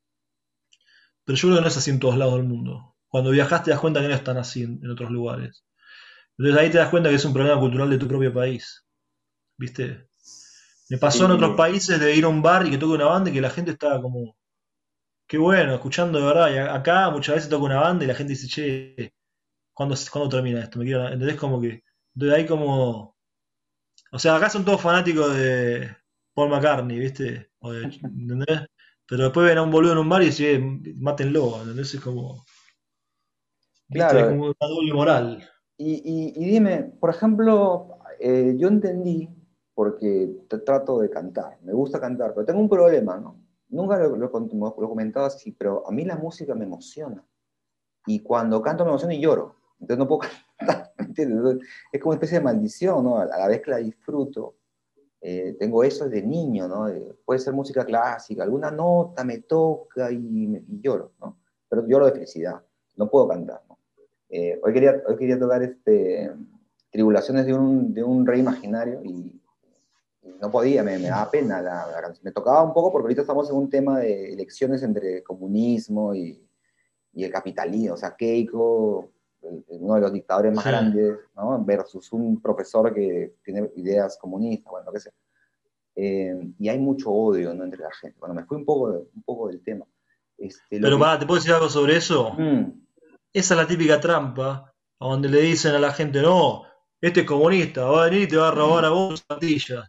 pero yo creo que no es así en todos lados del mundo. Cuando viajas te das cuenta que no están así en, en otros lugares. Entonces ahí te das cuenta que es un problema cultural de tu propio país, ¿viste? Me pasó en otros Sí, países de ir a un bar y que toque una banda y que la gente estaba como, qué bueno, escuchando de verdad. Y a- acá muchas veces toca una banda y la gente dice, che, ¿cuándo, ¿cuándo termina esto? Me quiero, ¿entendés? Como que, de ahí como, o sea, acá son todos fanáticos de Paul McCartney, ¿viste? O de, ¿entendés? Pero después ven a un boludo en un bar y dicen, "Eh, mátenlo", ¿entendés? Es como, ¿viste? Es como claro. una doble moral. Y, y- y dime, por ejemplo, eh, yo entendí, porque te trato de cantar, me gusta cantar, pero tengo un problema, ¿no? Nunca lo, lo, con- lo comentaba así, pero a mí la música me emociona. Y cuando canto me emociono y lloro. Entonces no puedo cantar, ¿me entiendes? Entonces, es como una especie de maldición, ¿no? A la vez que la disfruto, eh, tengo eso desde niño, ¿no? Eh, puede ser música clásica, alguna nota me toca y, me- y lloro, ¿no? Pero lloro de felicidad, no puedo cantar, ¿no? Eh, hoy, quería, hoy quería tocar este, Tribulaciones de un, de un rey imaginario y, y no podía, me, me daba pena la, la canción. Me tocaba un poco porque ahorita estamos en un tema de elecciones entre comunismo y, y el capitalismo, o sea, Keiko, el- uno de los dictadores más Sí. grandes, ¿no? Versus un profesor que tiene ideas comunistas, bueno, lo que sea. Eh, y hay mucho odio, ¿no? Entre la gente. Bueno, me fui un poco, un poco del tema. Este, lo Pero que... pará, ¿te puedo decir algo sobre eso? Mm, Esa es la típica trampa, a donde le dicen a la gente, no, este es comunista, va a venir y te va a robar a vos zapatillas.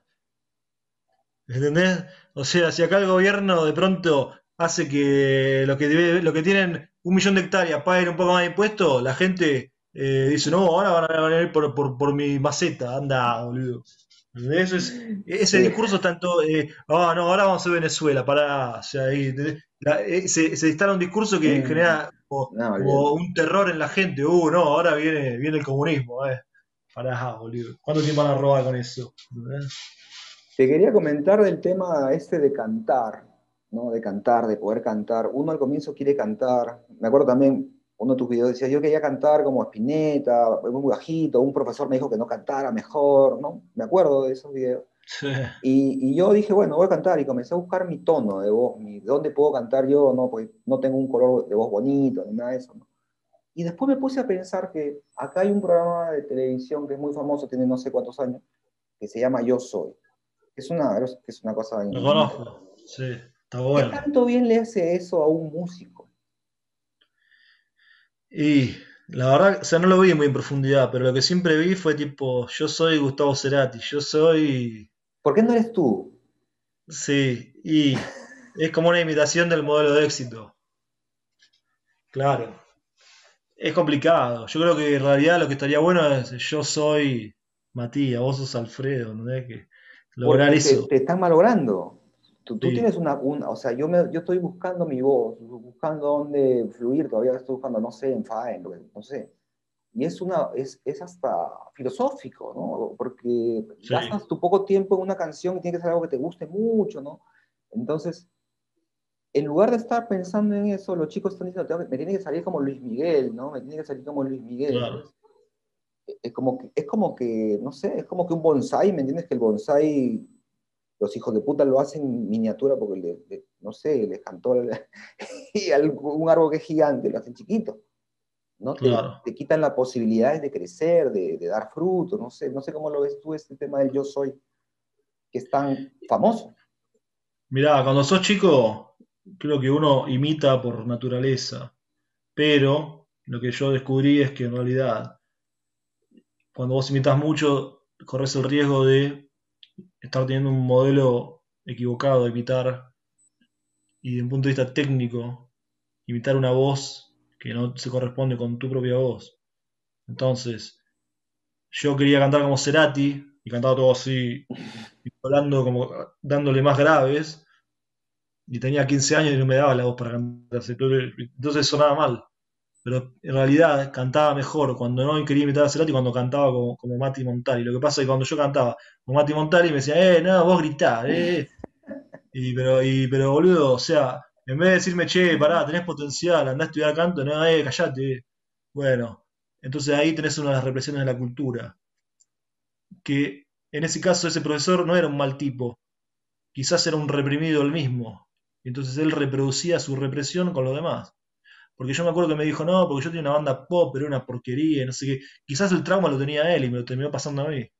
¿Entendés? O sea, si acá el gobierno de pronto hace que lo que, debe- lo que tienen un millón de hectáreas paguen un poco más de impuestos, la gente eh, dice, no, ahora van a venir por, por, por mi maceta, anda, boludo. ¿Entendés? Eso es- ese sí, discurso está en todo, eh, ah, no, ahora vamos a Venezuela, pará, o sea, ahí, ¿entendés? La- eh, se, se instala un discurso que mm, genera como, no, como olvídate. un terror en la gente, uh, no, ahora viene, viene el comunismo, eh. Pará, boludo. ¿Cuánto tiempo van a robar con eso? ¿Entendés? Te quería comentar del tema este de cantar, ¿no? De cantar, de poder cantar. Uno al comienzo quiere cantar. Me acuerdo también, uno de tus videos decía, yo quería cantar como Spinetta, muy bajito. Un profesor me dijo que no cantara mejor, ¿no? Me acuerdo de esos videos. Sí. Y, y yo dije, bueno, voy a cantar y comencé a buscar mi tono de voz, mi, de dónde puedo cantar yo, ¿no? Porque no tengo un color de voz bonito ni nada de eso, ¿no? Y después me puse a pensar que acá hay un programa de televisión que es muy famoso, tiene no sé cuántos años, que se llama Yo Soy. Que es una, que es una cosa... Lo in- conozco, sí, está ¿Qué bueno. tanto bien le hace eso a un músico? Y la verdad, o sea, no lo vi muy en profundidad, pero lo que siempre vi fue tipo, yo soy Gustavo Cerati, yo soy, ¿Por qué no eres tú? sí, y es como una imitación del modelo de éxito, claro. Es complicado. Yo creo que en realidad lo que estaría bueno es yo soy Matías, vos sos Alfredo, ¿no? Que lograr Porque te, eso. te están malogrando. Tú, tú Sí, tienes una, una- o sea, yo, me, yo estoy buscando mi voz, buscando dónde fluir, todavía estoy buscando, no sé, en Faen, no sé. Y es, una, es, es hasta filosófico, ¿no? Porque sí, gastas tu poco tiempo en una canción y tiene que ser algo que te guste mucho, ¿no? Entonces, en lugar de estar pensando en eso, los chicos están diciendo, "Tengo que- me tiene que salir como Luis Miguel, ¿no? Me tiene que salir como Luis Miguel". claro. Entonces, es como que, es como que, no sé, es como que un bonsai, ¿me entiendes? Que el bonsai, los hijos de puta lo hacen miniatura porque, le, le- no sé, les cantó el- y algún- un árbol que es gigante, lo hacen chiquito, ¿no? Te, claro. te quitan las posibilidades de crecer, de, de dar fruto, no sé, no sé cómo lo ves tú este tema del yo soy, que es tan famoso. Mirá, cuando sos chico, creo que uno imita por naturaleza, pero lo que yo descubrí es que en realidad, cuando vos imitas mucho, corres el riesgo de estar teniendo un modelo equivocado de imitar y desde un punto de vista técnico, imitar una voz que no se corresponde con tu propia voz. Entonces, yo quería cantar como Cerati y cantaba todo así, hablando como dándole más graves, y tenía quince años y no me daba la voz para cantar así, entonces sonaba mal. Pero en realidad cantaba mejor cuando no quería imitar a Cerati cuando cantaba como, como Mati Montari. Lo que pasa es que cuando yo cantaba como Mati Montari me decía, eh, no, vos gritá, eh. Y pero, y, pero boludo, o sea, en vez de decirme, che, pará, tenés potencial, andá a estudiar canto, no, eh, callate. Bueno, entonces ahí tenés una de las represiones de la cultura. Que en ese caso ese profesor no era un mal tipo, quizás era un reprimido él mismo. Entonces él reproducía su represión con los demás. Porque yo me acuerdo que me dijo, no, porque yo tenía una banda pop, pero era una porquería, y no sé qué. Quizás el trauma lo tenía él y me lo terminó pasando a mí.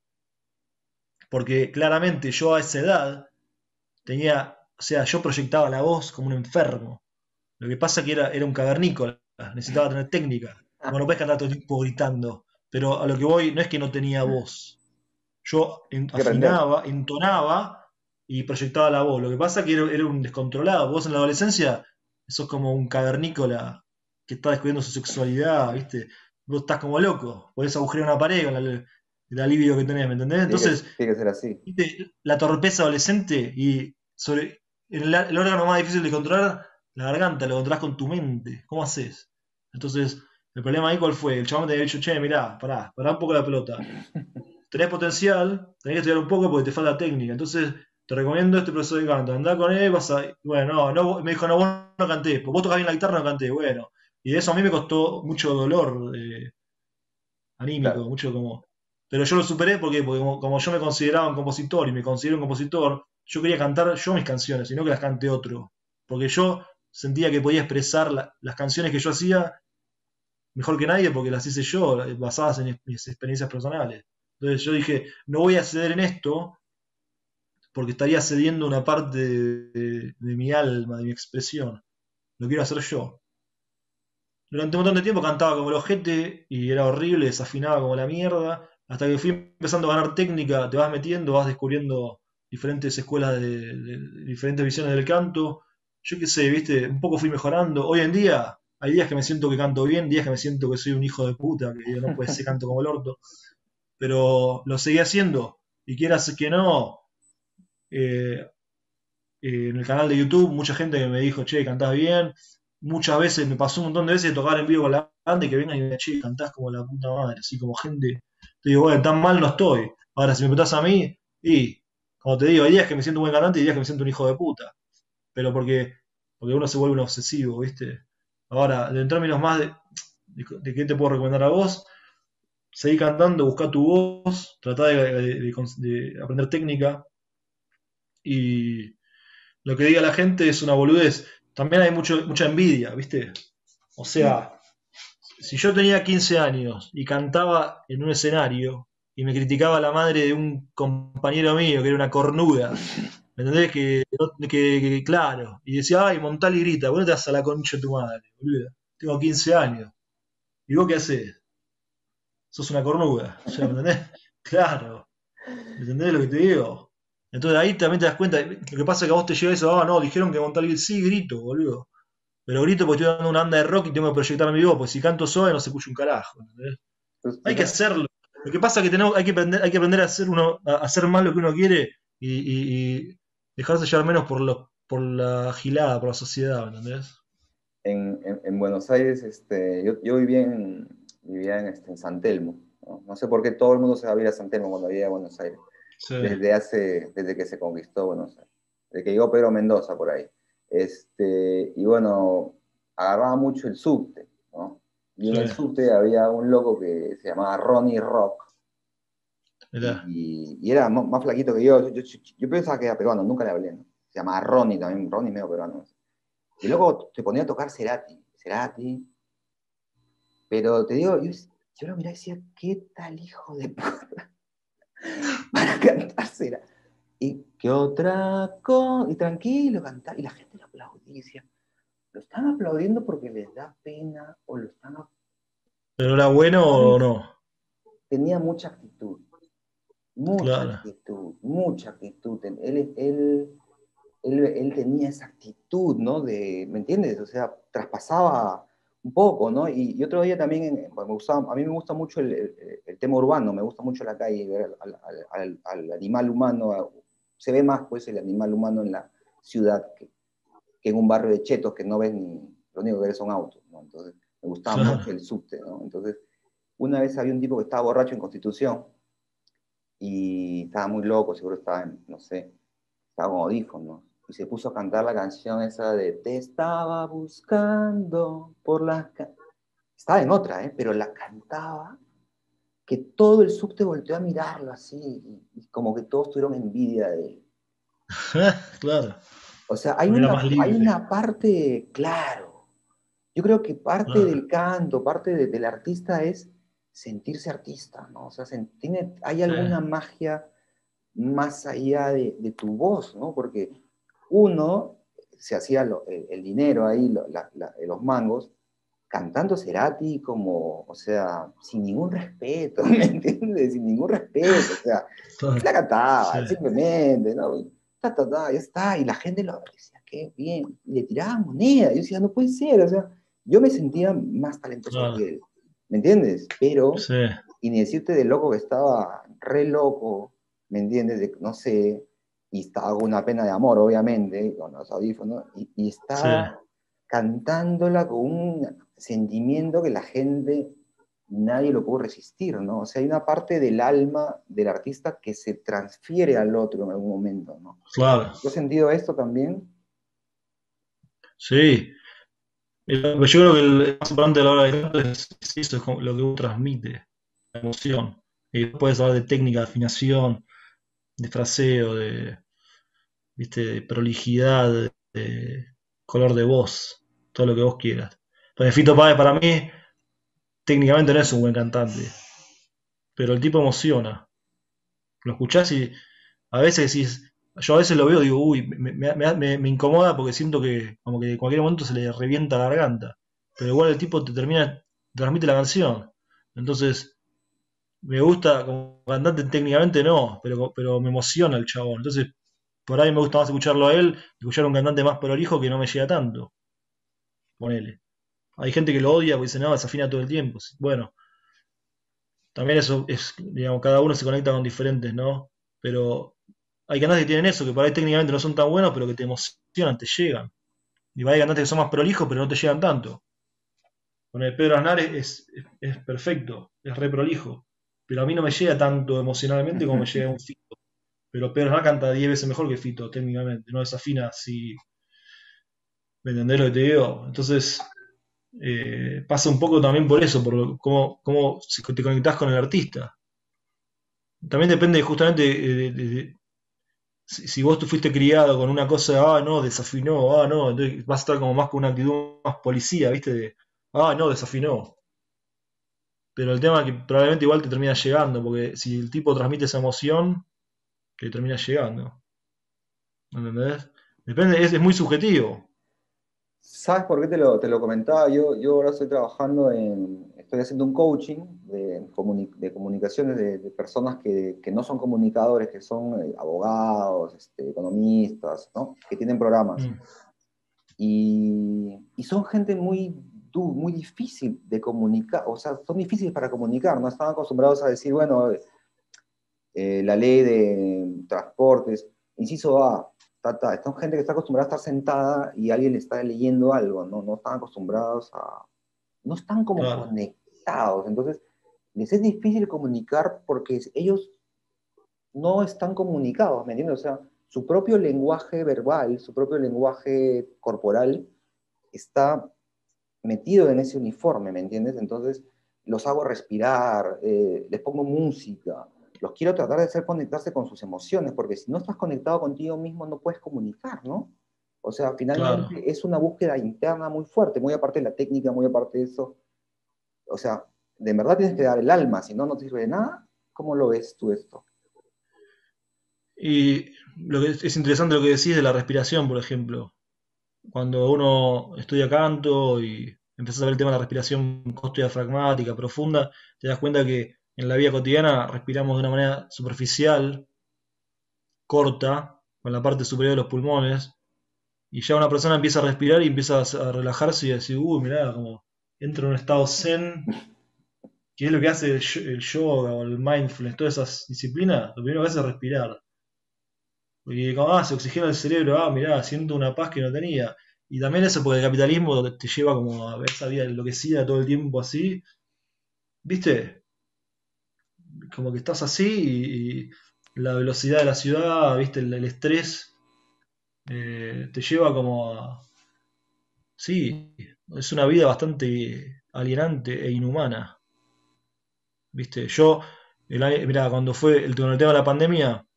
Porque claramente yo a esa edad tenía, o sea, yo proyectaba la voz como un enfermo. Lo que pasa que era, era un cavernícola, necesitaba tener técnica. Bueno, no puedes cantar todo el tiempo gritando. Pero a lo que voy no es que no tenía voz. Yo en- Hay que aprender. afinaba, entonaba y proyectaba la voz. Lo que pasa es que era, era un descontrolado. Vos en la adolescencia sos como un cavernícola que está descubriendo su sexualidad, ¿viste? Vos estás como loco, podés agujerear una pared con la- el alivio que tenés, ¿me entendés? Tiene que, Entonces, tiene que ser así. ¿viste? La torpeza adolescente y sobre el, el órgano más difícil de controlar, la garganta, lo controlás con tu mente. ¿Cómo haces? Entonces, el problema ahí cuál fue, el chabón te había dicho, che, mirá, pará, pará un poco la pelota, tenés potencial, tenés que estudiar un poco porque te falta técnica. Entonces, te recomiendo este profesor de canto. Andá con él, vas a. Bueno, no, no, me dijo, no, vos no cantés. Vos tocás bien la guitarra, no canté. Bueno, y eso a mí me costó mucho dolor eh, anímico, Claro. mucho como. Pero yo lo superé porque, porque como, como yo me consideraba un compositor y me considero un compositor, yo quería cantar yo mis canciones y no que las cante otro. Porque yo sentía que podía expresar la- las canciones que yo hacía mejor que nadie porque las hice yo, basadas en mis experiencias personales. Entonces yo dije, no voy a ceder en esto porque estaría cediendo una parte de, de- de mi alma, de mi expresión. Lo quiero hacer yo. Durante un montón de tiempo cantaba como el ojete y era horrible, desafinaba como la mierda. Hasta que fui empezando a ganar técnica, te vas metiendo, vas descubriendo diferentes escuelas de, de- de diferentes visiones del canto. Yo qué sé, viste, un poco fui mejorando. Hoy en día hay días que me siento que canto bien, días que me siento que soy un hijo de puta, que digo, no puede ser canto como el orto. Pero lo seguí haciendo. Y quieras que no, eh, eh, en el canal de YouTube, mucha gente que me dijo, che, cantás bien. Muchas veces me pasó un montón de veces de tocar en vivo con la banda y que vengan y me digan, che, cantás como la puta madre, así como gente. Te digo, bueno, tan mal no estoy. Ahora, si me preguntás a mí, y como te digo, hay días que me siento un buen cantante y días que me siento un hijo de puta. Pero porque, porque uno se vuelve un obsesivo, ¿viste? Ahora, en términos más de, de, de qué te puedo recomendar a vos, seguí cantando, buscá tu voz, tratá de, de- de de aprender técnica y lo que diga la gente es una boludez. También hay mucho, mucha envidia, ¿viste? O Sí. sea, si yo tenía quince años y cantaba en un escenario y me criticaba la madre de un compañero mío que era una cornuda, ¿me entendés? Que, que, que- claro, y decía, ay, Montali grita, vos no te vas a la concha de tu madre, boludo. Tengo quince años. ¿Y vos qué haces? Sos una cornuda, o sea, ¿me entendés? Claro, ¿me entendés lo que te digo? Entonces ahí también te das cuenta, lo que pasa es que a vos te llega eso, ah, no, dijeron que Montali, sí, grito, boludo. Pero grito porque estoy dando una banda de rock y tengo que proyectar mi voz, porque si canto solo no se escucha un carajo, ¿entendés? Tú, tú Hay que sabes- hacerlo. Lo que pasa es que tenemos, hay que aprender, hay que aprender a hacer uno, a hacer más lo que uno quiere y, y- y dejarse llevar menos por lo, por la gilada, por la sociedad, ¿entendés? en, en- en Buenos Aires, este, yo, yo vivía en, vivía en, este, en San Telmo, ¿no? No sé por qué todo el mundo se va a vivir a San Telmo cuando vivía en Buenos Aires, Sí, desde hace, desde que se conquistó Buenos Aires, desde que llegó Pedro Mendoza por ahí. Este, y bueno, agarraba mucho el subte, ¿no? Y en sí, el subte había un loco que se llamaba Ronnie Rock, mirá. y, y era más, más flaquito que yo. Yo, yo. yo pensaba que era peruano, nunca le hablé, ¿no? Se llamaba Ronnie también, Ronnie medio peruano. Y luego te ponía a tocar Cerati, Cerati, Pero te digo, yo, yo lo miraba y decía, ¿qué tal hijo de puta para cantársela? Y qué otra cosa, y tranquilo, cantar, y la gente lo aplaudía y decía, ¿lo están aplaudiendo porque les da pena o lo están aplaudiendo? ¿Pero era bueno o ¿Sabes? no? Tenía mucha actitud, mucha Claro. actitud, mucha actitud. Él, él, él, él tenía esa actitud, ¿no? De, ¿me entiendes? O sea, traspasaba un poco, ¿no? Y, y otro día también, eh, bueno, me gustaba, a mí me gusta mucho el, el- el tema urbano, me gusta mucho la calle, ver al, al- al- al animal humano, a- se ve más pues el animal humano en la ciudad que, que en un barrio de chetos que no ves ni, lo único que ves son autos, ¿no? Entonces, me gustaba mucho Claro. el subte, ¿no? Entonces, una vez había un tipo que estaba borracho en Constitución y estaba muy loco, seguro estaba, en, no sé, estaba con audífonos, y se puso a cantar la canción esa de Te estaba buscando por la... Ca-". Estaba en otra, ¿eh? Pero la cantaba, que todo el subte volteó a mirarlo así, y, y como que todos tuvieron envidia de él. Claro. O sea, hay Porque era más una, hay libre. una parte, claro, yo creo que parte Claro. del canto, parte de- del artista es sentirse artista, ¿no? O sea, sen- tiene, hay Sí. alguna magia más allá de, de tu voz, ¿no? Porque uno se hacía lo- el, el dinero ahí, lo- la- la- los mangos, cantando Cerati como, o sea, sin ningún respeto, ¿me entiendes? Sin ningún respeto, o sea, Claro. la Sí. cantaba, simplemente, ¿no? Ta, ta, ta, ya está, y la gente lo decía, qué bien, y le tiraban moneda, yo decía, no puede ser, o sea, yo me sentía más talentoso Claro. que él, ¿me entiendes? Pero, Sí. y ni decirte de loco que estaba re loco, ¿me entiendes? De, no sé, y estaba con una pena de amor, obviamente, con los audífonos, y, y Sí. estaba cantándola con un sentimiento que la gente, nadie lo pudo resistir, ¿no? O sea, hay una parte del alma del artista que se transfiere al otro en algún momento, ¿no? Claro. ¿Tú has sentido esto también? Sí. Eh, Yo creo que el más importante a la hora de canto es, es eso, es como lo que uno transmite, la emoción. Y puedes hablar de técnica, de afinación, de fraseo, de, ¿viste? De prolijidad, de, de color de voz, todo lo que vos quieras. Pues Fito Páez para mí técnicamente no es un buen cantante, pero el tipo emociona. Lo escuchás y a veces decís, yo a veces lo veo y digo, uy, me, me- me- me- me incomoda porque siento que como que en cualquier momento se le revienta la garganta. Pero igual el tipo te termina, transmite la canción. Entonces, me gusta como cantante técnicamente no, pero, pero me emociona el chabón. Entonces, por ahí me gusta más escucharlo a él, escuchar a un cantante más prolijo que no me llega tanto. Ponele. Hay gente que lo odia porque dice, no, desafina todo el tiempo. Bueno, también eso es, digamos, cada uno se conecta con diferentes, ¿no? Pero hay cantantes que tienen eso, que por ahí técnicamente no son tan buenos, pero que te emocionan, te llegan. Y hay cantantes que son más prolijos, pero no te llegan tanto. Con el Pedro Aznar es, es, es perfecto, es re prolijo. Pero a mí no me llega tanto emocionalmente como me llega un Fito. Pero Pedro Aznar canta diez veces mejor que Fito, técnicamente. No desafina así. ¿Me entendés lo que te digo? Entonces, eh, pasa un poco también por eso, por cómo, cómo te conectás con el artista. También depende justamente de, de- de- si, si vos tú fuiste criado con una cosa, ah, no, desafinó, ah, no, entonces vas a estar como más con una actitud más policía, ¿viste? De, ah, no, desafinó. Pero el tema es que probablemente igual te termina llegando, porque si el tipo transmite esa emoción, que termina llegando. ¿Entendés? Depende, es, es muy subjetivo. ¿Sabes por qué te lo, te lo comentaba? Yo, yo ahora estoy trabajando en, estoy haciendo un coaching de, comuni- de comunicaciones de, de personas que, que no son comunicadores, que son eh, abogados, este, economistas, ¿no? Que tienen programas. Mm, Y, y son gente muy, du- muy difícil de comunicar, o sea, son difíciles para comunicar, no están acostumbrados a decir, bueno, eh, la ley de transportes, inciso A, ta, ta. Esta gente que está acostumbrada a estar sentada y alguien le está leyendo algo, ¿no? No están acostumbrados a, no están como claro, conectados, entonces les es difícil comunicar porque ellos no están comunicados, ¿me entiendes? O sea, su propio lenguaje verbal, su propio lenguaje corporal está metido en ese uniforme, ¿me entiendes? Entonces los hago respirar, eh, les pongo música, los quiero tratar de hacer conectarse con sus emociones, porque si no estás conectado contigo mismo no puedes comunicar, ¿no? O sea, claro. finalmente es una búsqueda interna muy fuerte, muy aparte de la técnica, muy aparte de eso, o sea, de verdad tienes que dar el alma, si no, no te sirve de nada. ¿Cómo lo ves tú esto? Y lo que es, es interesante lo que decís de la respiración, por ejemplo. Cuando uno estudia canto y empiezas a ver el tema de la respiración costo-diafragmática profunda, te das cuenta que en la vida cotidiana respiramos de una manera superficial, corta, con la parte superior de los pulmones, y ya una persona empieza a respirar y empieza a relajarse y a decir, uy, mirá, como entra en un estado zen, que es lo que hace el, el yoga o el mindfulness, todas esas disciplinas, lo primero que hace es respirar. Y como, ah, se oxigena el cerebro, ah, mirá, siento una paz que no tenía. Y también eso porque el capitalismo te lleva como a ver esa vida enloquecida todo el tiempo así, ¿viste? Como que estás así y, y la velocidad de la ciudad, ¿viste? El, el estrés eh, te lleva como a... Sí, es una vida bastante alienante e inhumana, ¿viste? Yo, el año- mirá, cuando fue el, con el tema de la pandemia,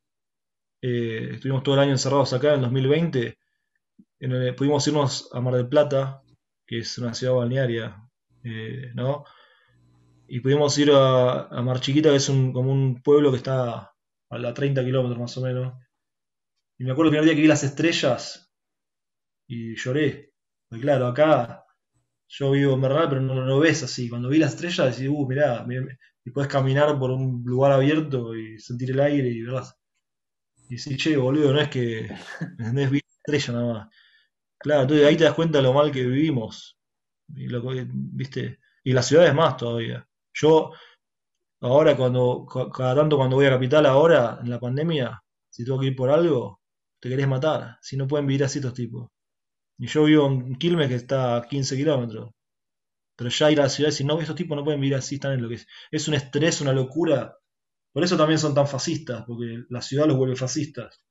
eh, estuvimos todo el año encerrados acá en el dos mil veinte. En el- pudimos irnos a Mar del Plata, que es una ciudad balnearia, eh, ¿no? Y pudimos ir a, a Mar Chiquita, que es un, como un pueblo que está a la treinta kilómetros más o menos. Y me acuerdo el primer día que vi las estrellas y lloré. Porque claro, acá yo vivo en Bernal, pero no lo ves así. Cuando vi las estrellas, decís, uh, mirá, mirá, y puedes caminar por un lugar abierto y sentir el aire y verlas. Y decís, che, boludo, no es que, ¿entendés? Vi la estrella nada más. Claro, entonces ahí te das cuenta de lo mal que vivimos. Y lo que- ¿viste? Y las ciudades más todavía. Yo ahora cuando, ca- cada tanto cuando voy a Capital ahora, en la pandemia, si tengo que ir por algo, te querés matar. Si no pueden vivir así estos tipos. Y yo vivo en Quilmes que está a quince kilómetros. Pero ya ir a la ciudad y decir, no, estos tipos no pueden vivir así, están en lo que es. Es un estrés, una locura. Por eso también son tan fascistas, porque la ciudad los vuelve fascistas.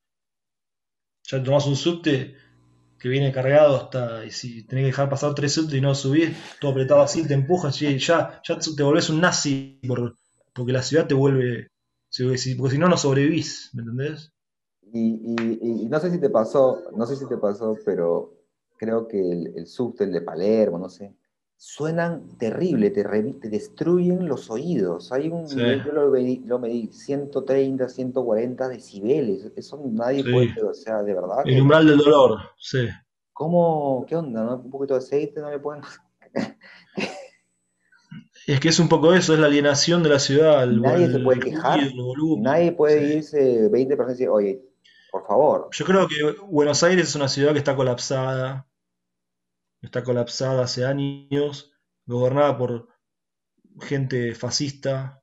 Ya tomás un subte que viene cargado hasta, y si tenés que dejar pasar tres subtes y no subir, todo apretado así, te empujas y ya, ya te volvés un nazi por, porque la ciudad te vuelve, si- si- porque si no, no sobrevivís, ¿me entendés? Y, y- y no sé si te pasó, no sé si te pasó, pero creo que el, el subte, el de Palermo, no sé, suenan terrible, te, revi- te destruyen los oídos. Hay un Sí, nivel, yo lo medí, lo medí ciento treinta, ciento cuarenta decibeles. Eso nadie puede, sí. o sea, de verdad El que, umbral del dolor, sí. ¿cómo, qué onda, no? Un poquito de aceite, no le pueden. Es que es un poco eso, es la alienación de la ciudad, Y el, nadie se el puede ruido, quejar, el volumen. nadie Sí. puede irse veinte personas y decir, oye, por favor. Yo creo que Buenos Aires es una ciudad que está colapsada, está colapsada hace años, gobernada por gente fascista,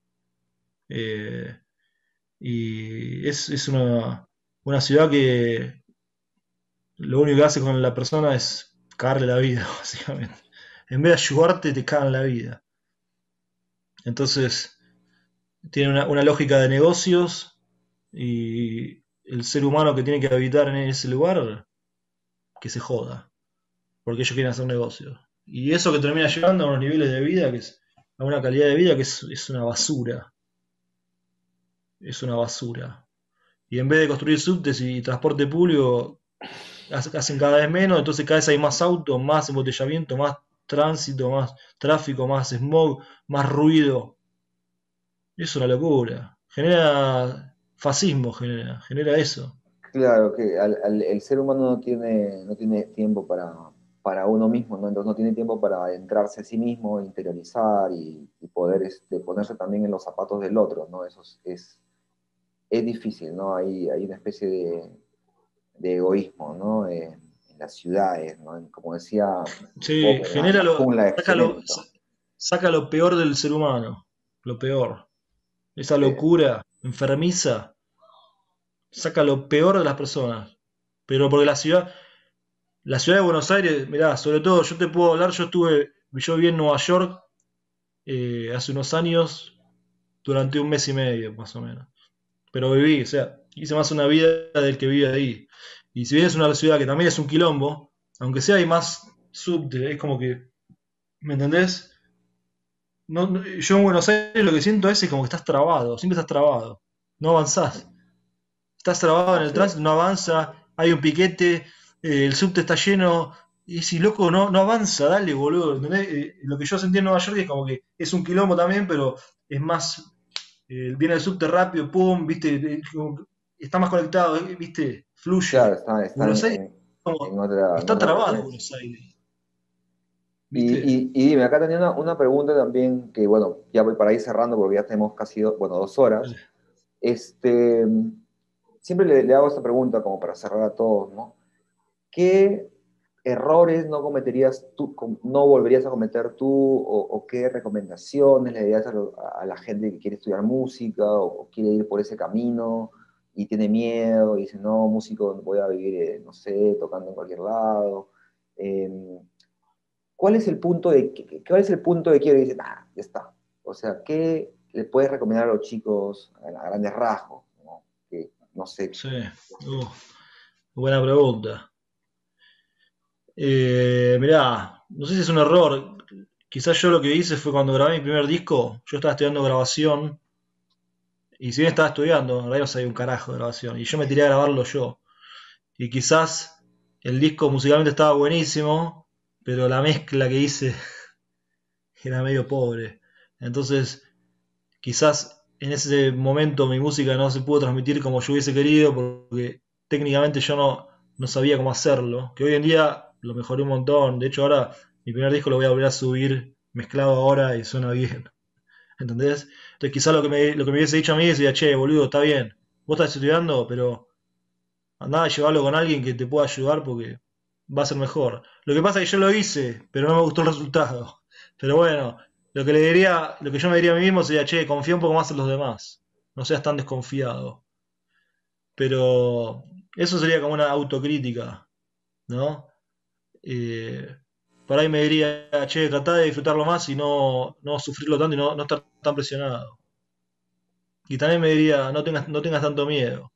eh, y es, es una, una ciudad que lo único que hace con la persona es cagarle la vida, básicamente. En vez de ayudarte, te cagan la vida. Entonces, tiene una, una lógica de negocios y el ser humano que tiene que habitar en ese lugar, que se joda, porque ellos quieren hacer negocios. Y eso que termina llevando a unos niveles de vida, que es a una calidad de vida que es, es una basura, es una basura. Y en vez de construir subtes y transporte público, hacen cada vez menos, entonces cada vez hay más autos, más embotellamiento, más tránsito, más tráfico, más smog, más ruido. Es una locura. Genera fascismo, genera, genera eso. Claro, que al- al- el ser humano no tiene, no tiene tiempo para, para uno mismo, ¿no? Entonces no tiene tiempo para adentrarse a sí mismo, interiorizar y, y poder este, ponerse también en los zapatos del otro, ¿no? Eso es, es, es difícil, ¿no? Hay, hay una especie de, de egoísmo, ¿no? Eh, en las ciudades, ¿no? Como decía Sí, Bob, en la, en genera la lo, jungla de saca lo, excremento. saca lo peor del ser humano, lo peor. Esa Eh, locura enfermiza saca lo peor de las personas. Pero porque la ciudad, la ciudad de Buenos Aires, mirá, sobre todo yo te puedo hablar, yo estuve, yo viví en Nueva York eh, hace unos años, durante un mes y medio más o menos. Pero viví, o sea, hice más una vida del que vive ahí. Y si bien es una ciudad que también es un quilombo, aunque sea hay más subte, es como que, ¿me entendés? No, no- yo en Buenos Aires lo que siento a veces es como que estás trabado, siempre estás trabado, no avanzás. Estás trabado en el así tránsito, es. no avanza, hay un piquete, eh, el subte está lleno y si loco no, no avanza, dale, boludo. ¿Entendés? Eh, lo que yo sentí en Nueva York es como que es un quilombo también, pero es más, eh, viene el subte rápido, pum, viste, eh, como que está más conectado, eh, viste, Claro, fluye. están, Buenos están Aires, en, como, en otra, en está otra trabado frecuencia. Buenos Aires, Y, viste. y, y dime, acá tenía una, una pregunta también que, bueno, ya voy para ir cerrando porque ya tenemos casi, do- bueno, dos horas. Dale. Este, siempre le, le hago esta pregunta como para cerrar a todos, ¿no? ¿Qué errores no cometerías tú, com- no volverías a cometer tú, o, o qué recomendaciones le darías a, lo- a la gente que quiere estudiar música o, o quiere ir por ese camino y tiene miedo y dice, no, músico, voy a vivir, eh, no sé, tocando en cualquier lado? Em, ¿Cuál es el punto de, qué- cuál es el punto de quiero? Y dicen, ah, ya está. O sea, ¿qué le puedes recomendar a los chicos a, a grandes rasgos? ¿No? Que, no sé. Sí, uh, buena pregunta. Eh, mirá, no sé si es un error. Quizás yo lo que hice fue cuando grabé mi primer disco, yo estaba estudiando grabación, y si bien estaba estudiando, en realidad no sabía un carajo de grabación, y yo me tiré a grabarlo yo. Y quizás el disco musicalmente estaba buenísimo, pero la mezcla que hice era medio pobre. Entonces, quizás en ese momento mi música no se pudo transmitir como yo hubiese querido, porque técnicamente yo no, no sabía cómo hacerlo. Que hoy en día lo mejoré un montón. De hecho, ahora mi primer disco lo voy a volver a subir mezclado ahora y suena bien. ¿Entendés? Entonces, quizás lo que me, lo que me hubiese dicho a mí es, che, boludo, está bien. Vos estás estudiando, pero andá a llevarlo con alguien que te pueda ayudar porque va a ser mejor. Lo que pasa es que yo lo hice, pero no me gustó el resultado. Pero bueno, lo que le diría, lo que yo me diría a mí mismo sería, che, confía un poco más en los demás. No seas tan desconfiado. Pero eso sería como una autocrítica, ¿no? Eh, por ahí me diría, che, tratá de disfrutarlo más y no, no sufrirlo tanto y no, no estar tan presionado. Y también me diría, no tengas, no tengas tanto miedo.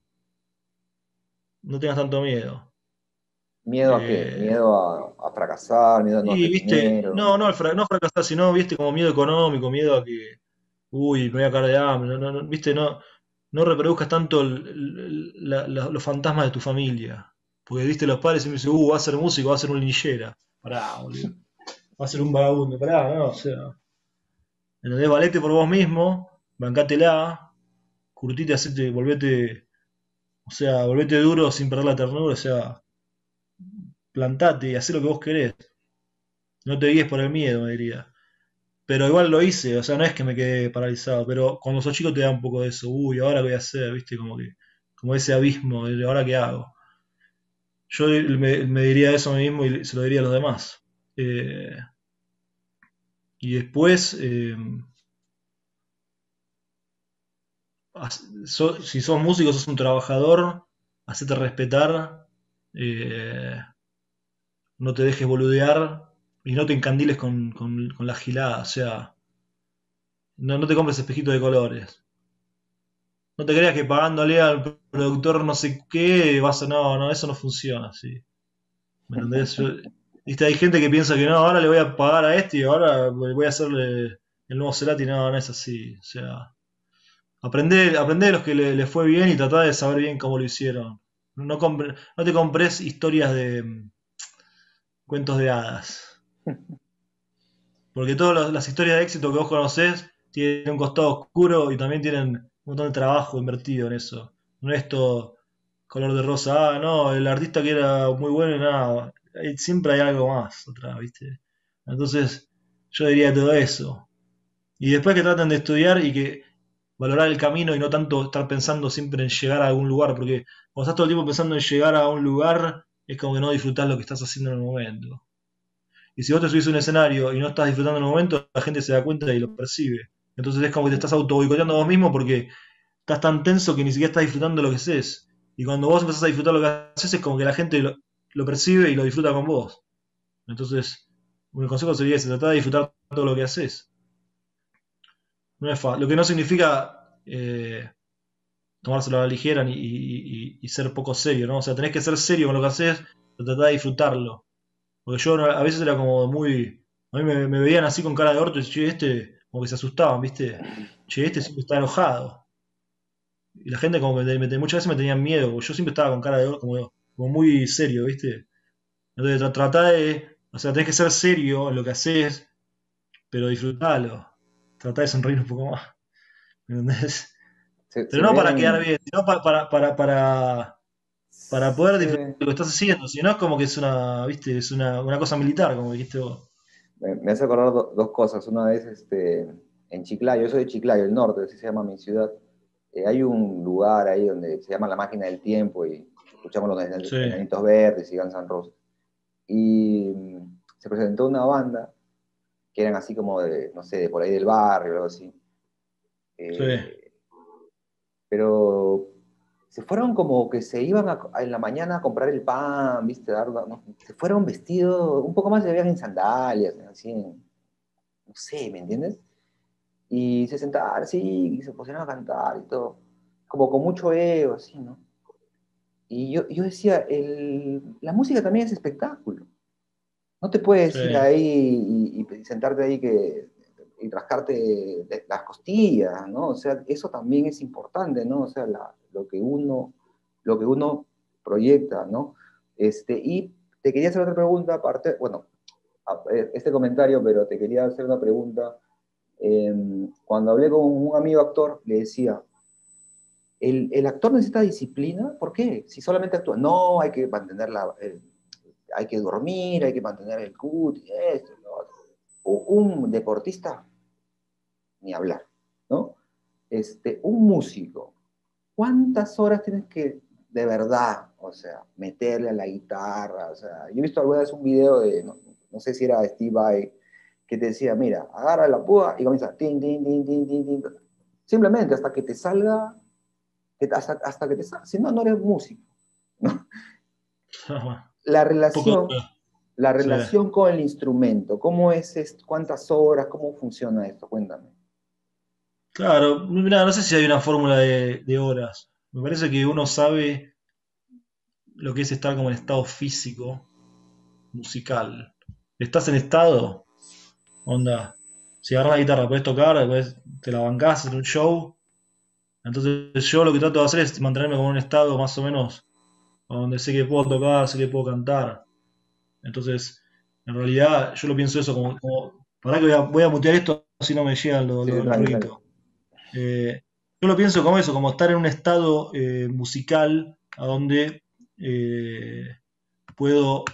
No tengas tanto miedo. ¿Miedo a qué? Eh, ¿Miedo a, a fracasar? ¿Miedo a no Y, tener viste, no, dinero? no, al fra- no fracasar, sino, viste, como miedo económico, miedo a que, uy, me voy a caer de hambre, no, no, no, viste, no, no reproduzcas tanto el- el- la- la- los fantasmas de tu familia. Porque, viste, los padres siempre dicen, uh, va a ser músico, va a ser un linchera. Pará, boludo, va a ser un vagabundo, pará, no, o sea, ¿entendés? Valete por vos mismo, bancátela, curtite, hacete, volvete, o sea, volvete duro sin perder la ternura, o sea, plantate y hacé lo que vos querés. No te guíes por el miedo, me diría. Pero igual lo hice, o sea, no es que me quedé paralizado, pero cuando sos chico te da un poco de eso, uy, ahora qué voy a hacer, viste, como que, como ese abismo, de ahora qué hago. Yo me, me diría eso a mí mismo y se lo diría a los demás. Eh, y después, eh, haz- so- si sos músico, sos un trabajador, hacete respetar, eh, no te dejes boludear y no te encandiles con, con, con la gilada, o sea, no, no te compres espejitos de colores. No te creas que pagándole al productor no sé qué vas a. No, no, eso no funciona así. ¿Me entendés? Yo- viste, hay gente que piensa que no, ahora le voy a pagar a este y ahora voy a hacerle el nuevo Cerati. No, no es así. O sea, aprende, aprende de los que le, le fue bien y tratá de saber bien cómo lo hicieron. No, compre- no te compres historias de mm, cuentos de hadas. Porque todas las, las historias de éxito que vos conocés tienen un costado oscuro y también tienen un montón de trabajo invertido en eso. No es todo color de rosa. Ah, no, el artista que era muy bueno y nada. Hay- Siempre hay algo más atrás, ¿viste? Entonces, yo diría todo eso. Y después que traten de estudiar y que valorar el camino y no tanto estar pensando siempre en llegar a algún lugar, porque cuando estás todo el tiempo pensando en llegar a un lugar, es como que no disfrutás lo que estás haciendo en el momento. Y si vos te subís a un escenario y no estás disfrutando en el momento, la gente se da cuenta y lo percibe. Entonces es como que te estás auto boicoteando vos mismo porque estás tan tenso que ni siquiera estás disfrutando lo que haces. Y cuando vos empezás a disfrutar lo que haces, es como que la gente lo, lo percibe y lo disfruta con vos. Entonces, un consejo sería ese, tratar de disfrutar todo lo que haces. No es fácil. Lo que no significa eh, tomárselo a la ligera ni- y, y- y ser poco serio, ¿no? O sea, tenés que ser serio con lo que haces, pero tratar de disfrutarlo. Porque yo no- a veces era como muy. A mí me, me veían así con cara de orto y che, este, como que se asustaban, ¿viste? Che, este siempre está enojado. Y la gente como que me- me- muchas veces me tenían miedo, porque yo siempre estaba con cara de orto, como, como muy serio, ¿viste? Entonces tra- tratá de, o sea, tenés que ser serio en lo que haces, pero disfrutalo. Tratá de sonreír un poco más, ¿me entendés? Se, Pero se me no para quedar vienen, bien, sino pa- para, para, para, para poder disfrutar se- de lo que estás haciendo. Si no es como que es una, viste, es una, una cosa militar, como dijiste vos. me, me hace acordar do- dos cosas. Una vez este, en Chiclayo, yo soy de Chiclayo, el norte, así se llama mi ciudad. Eh, hay un lugar ahí donde se llama La Máquina del Tiempo y escuchamos los Enani- Sí, Enanitos Verdes y Guns N' Roses. Y mm, se presentó una banda que eran así como de, no sé, de por ahí del barrio o algo así. sí. Eh, pero se fueron como que se iban a- a- en la mañana a comprar el pan, ¿viste? Dar- ¿no? Se fueron vestidos, un poco más se veían en sandalias, así, en- no sé, ¿me entiendes? Y se sentaron así, y se pusieron a cantar y todo, como con mucho ego, así, ¿no? Y yo, yo decía, el, la música también es espectáculo. No te puedes ir Sí, ahí y, y sentarte ahí que, y rascarte de- las costillas, ¿no? O sea, eso también es importante, ¿no? O sea, la- lo que uno, lo que uno proyecta, ¿no? Este, y te quería hacer otra pregunta, aparte, bueno, a- eh, este comentario, pero te quería hacer una pregunta. Eh, Cuando hablé con un amigo actor, le decía, ¿el, el actor necesita disciplina? ¿Por qué? Si solamente actúa. No, hay que mantener la, el- hay que dormir, hay que mantener el cut, y esto, lo otro. Un deportista, ni hablar, ¿no? Este, un músico, ¿cuántas horas tienes que, de verdad, o sea, meterle a la guitarra? O sea, yo he visto alguna vez un video de, no, no sé si era Steve Vai, que te decía, mira, agarra la púa y comienza, tin, tin, tin, tin, tin, tin, simplemente hasta que te salga, que, hasta, hasta que te salga, si no, no eres músico, ¿no? un La poco relación, duro. la Sí. relación con el instrumento, ¿cómo es esto? ¿Cuántas horas? ¿Cómo funciona esto? Cuéntame. Claro, mira, no sé si hay una fórmula de, de horas. Me parece que uno sabe lo que es estar como en estado físico, musical. ¿Estás en estado? Onda, si agarras la guitarra, puedes tocar, después te la bancás en un show. Entonces yo lo que trato de hacer es mantenerme como en un estado más o menos donde sé que puedo tocar, sé que puedo cantar. Entonces, en realidad yo lo pienso eso como, como para que voy a, voy a mutear esto si no me llegan los, Sí, sí, los, los tranqui, tranqui. ruiditos. Eh, yo lo pienso como eso, como estar en un estado eh, musical a donde eh, puedo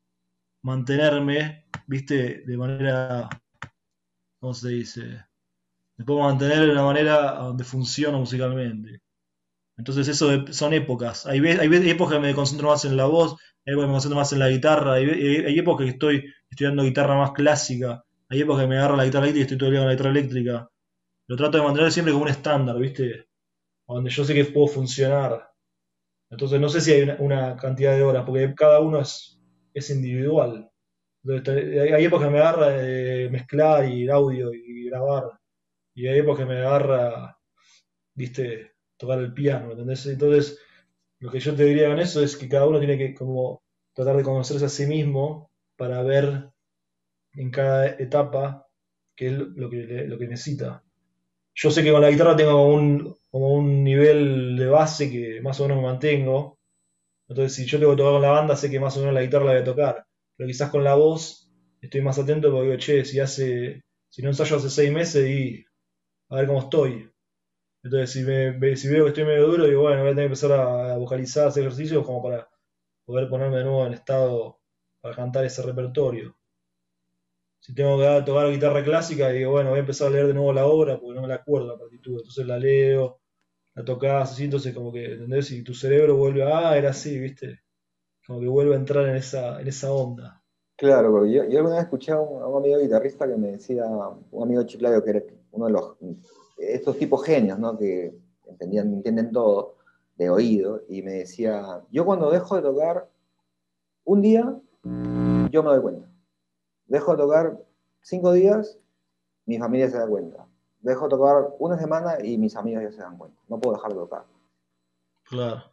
mantenerme, viste, de manera, ¿cómo se dice? Me puedo mantener de una manera a donde funciono musicalmente. Entonces eso de- son épocas. Hay, ve- hay ve- épocas que me concentro más en la voz, hay épocas que me concentro más en la guitarra, hay, ve- hay- hay épocas que estoy estudiando guitarra más clásica, hay épocas que me agarro la guitarra eléctrica y estoy todo el día con la guitarra eléctrica. Lo trato de mantener siempre como un estándar, ¿viste? Donde yo sé que puedo funcionar. Entonces no sé si hay una, una cantidad de horas, porque cada uno es, es individual. Entonces, te- hay, hay épocas que me agarra de mezclar y audio y grabar, y hay épocas que me agarra, ¿viste? Tocar el piano, ¿entendés? Entonces, lo que yo te diría con eso es que cada uno tiene que como tratar de conocerse a sí mismo para ver en cada etapa qué es lo que, le- lo que necesita. Yo sé que con la guitarra tengo como un, como un nivel de base que más o menos me mantengo. Entonces, si yo tengo que tocar con la banda, sé que más o menos la guitarra la voy a tocar. Pero quizás con la voz estoy más atento porque digo, che, si hace, si no ensayo hace seis meses y a ver cómo estoy. Entonces, si, me, ve- si veo que estoy medio duro, digo, bueno, voy a tener que empezar a, a vocalizar, hacer ejercicios como para poder ponerme de nuevo en estado para cantar ese repertorio. Si tengo que tocar guitarra clásica, digo, bueno, voy a empezar a leer de nuevo la obra porque no me la acuerdo la partitura. Entonces la leo, la tocás, así, entonces como que, ¿entendés? Y tu cerebro vuelve, ah, era así, ¿viste? Como que vuelve a entrar en esa, en esa onda. Claro, porque yo, yo alguna vez escuché a un, a un amigo guitarrista que me decía, un amigo chiclayo que era uno de los, estos tipos genios, ¿no? Que entendían, entienden todo de oído, y me decía, yo cuando dejo de tocar un día, yo me doy cuenta. Dejo de tocar cinco días, mi familia se da cuenta. Dejo de tocar una semana y mis amigos ya se dan cuenta. No puedo dejar de tocar. Claro.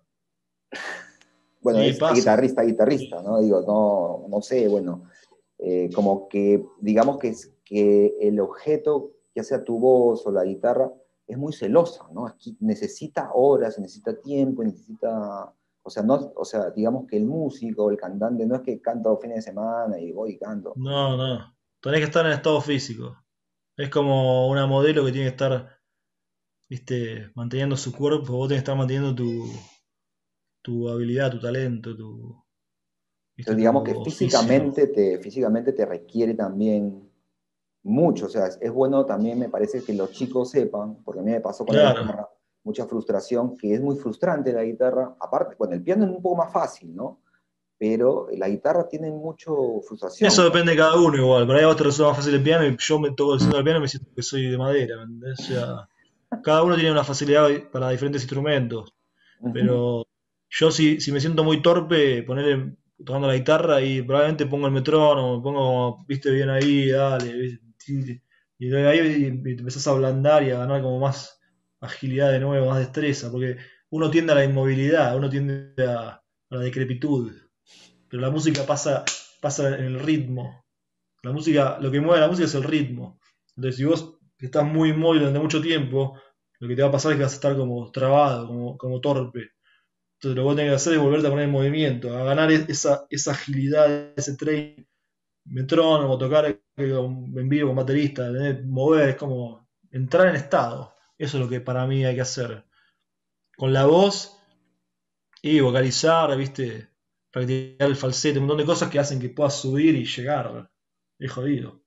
Bueno, Sí, es pasa. guitarrista, guitarrista, ¿no? Digo, no, no sé, bueno, eh, como que digamos que, es, que el objeto, ya sea tu voz o la guitarra, es muy celosa, ¿no? Aquí necesita horas, necesita tiempo, necesita O sea, no, o sea, digamos que el músico, el cantante, no es que canta los fines de semana y voy y canto. No, no. Tenés que estar en estado físico. Es como una modelo que tiene que estar, viste, manteniendo su cuerpo. Vos tenés que estar manteniendo tu, tu habilidad, tu talento, tu, viste, Entonces, tu digamos que oficio. físicamente te, físicamente te requiere también mucho. O sea, es, es bueno también, me parece, que los chicos sepan, porque a mí me pasó con la Claro. guitarra, mucha frustración, que es muy frustrante la guitarra. Aparte, bueno, el piano es un poco más fácil, ¿no? Pero la guitarra tiene mucho Eso frustración. depende de cada uno igual. Por ahí a vos te resulta más fácil el piano y yo me toco el centro del piano y me siento que soy de madera, ¿me entendés? O sea, cada uno tiene una facilidad para diferentes instrumentos. Ujú. Pero yo si, si me siento muy torpe, ponerle tocando la guitarra y probablemente pongo el metrónomo, me pongo como, viste, bien ahí, dale, ¿viste? Y de ahí y- y te empezás a ablandar y a ganar como más agilidad de nuevo, más destreza, porque uno tiende a la inmovilidad, uno tiende a, a la decrepitud, pero la música pasa, pasa en el ritmo. La música, lo que mueve la música es el ritmo. Entonces, si vos estás muy inmóvil durante mucho tiempo, lo que te va a pasar es que vas a estar como trabado, como, como torpe. Entonces, lo que vos tenés que hacer es volverte a poner en movimiento, a ganar esa, esa agilidad, ese tren, metrónomo, tocar en vivo con baterista, ¿entendés? Mover, es como entrar en estado. Eso es lo que para mí hay que hacer. Con la voz y vocalizar, ¿viste? Practicar el falsete, un montón de cosas que hacen que puedas subir y llegar. Es jodido,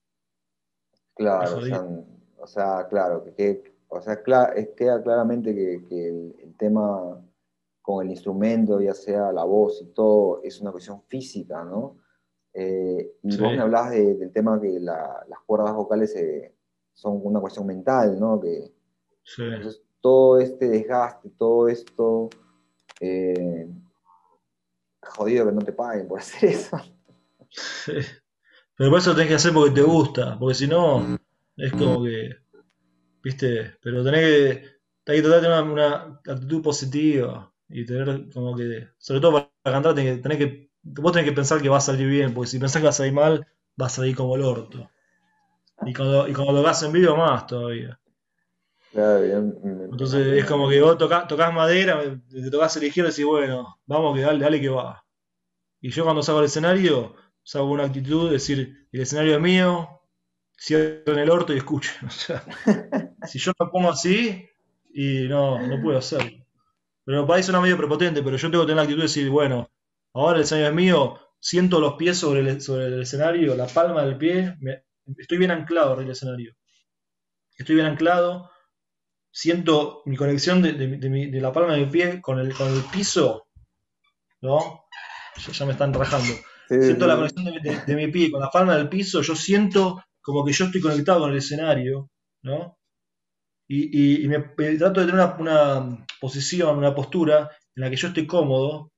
es Claro, o sea, jodido. o sea, claro, que, que- o sea, cla- es- queda claramente que, que el, el tema con el instrumento, ya sea la voz y todo, es una cuestión física, ¿no? Eh, y Sí, vos me hablabas de- del tema que la- las cuerdas vocales eh, son una cuestión mental, ¿no? Que sí, entonces todo este desgaste, todo esto, eh, jodido que no te paguen por hacer eso. sí. Pero por eso lo tenés que hacer porque te gusta, porque si no, es como que, ¿viste? Pero tenés que, hay que tratar de tener una, una actitud positiva y tener como que, sobre todo para cantar, tenés que, tenés que, vos tenés que pensar que va a salir bien, porque si pensás que va a salir mal, va a salir como el orto. Y cuando, y cuando lo hagas en vivo, más todavía. Claro, yo me, me Entonces es imagino. como que vos tocas, tocas madera, te tocas elegir y decís, bueno, vamos que dale, dale que va. Y yo cuando salgo al escenario, salgo con una actitud de decir, el escenario es mío, cierren el orto y escuchen. O sea, si yo me pongo así, y no, no puedo hacerlo. Pero para ahí suena medio prepotente, pero yo tengo que tener la actitud de decir, bueno, ahora el escenario es mío, siento los pies sobre el, sobre el escenario, la palma del pie, me- estoy bien anclado arriba del escenario. Estoy bien anclado, siento mi conexión de, de de mi- de la palma del pie con el, con el piso, ¿no? Ya, ya me están rajando. Sí, Siento la sí, conexión de, de- de mi pie con la palma del piso, yo siento como que yo estoy conectado con el escenario, ¿no? Y, y- y me, me trato de tener una, una posición, una postura en la que yo esté cómodo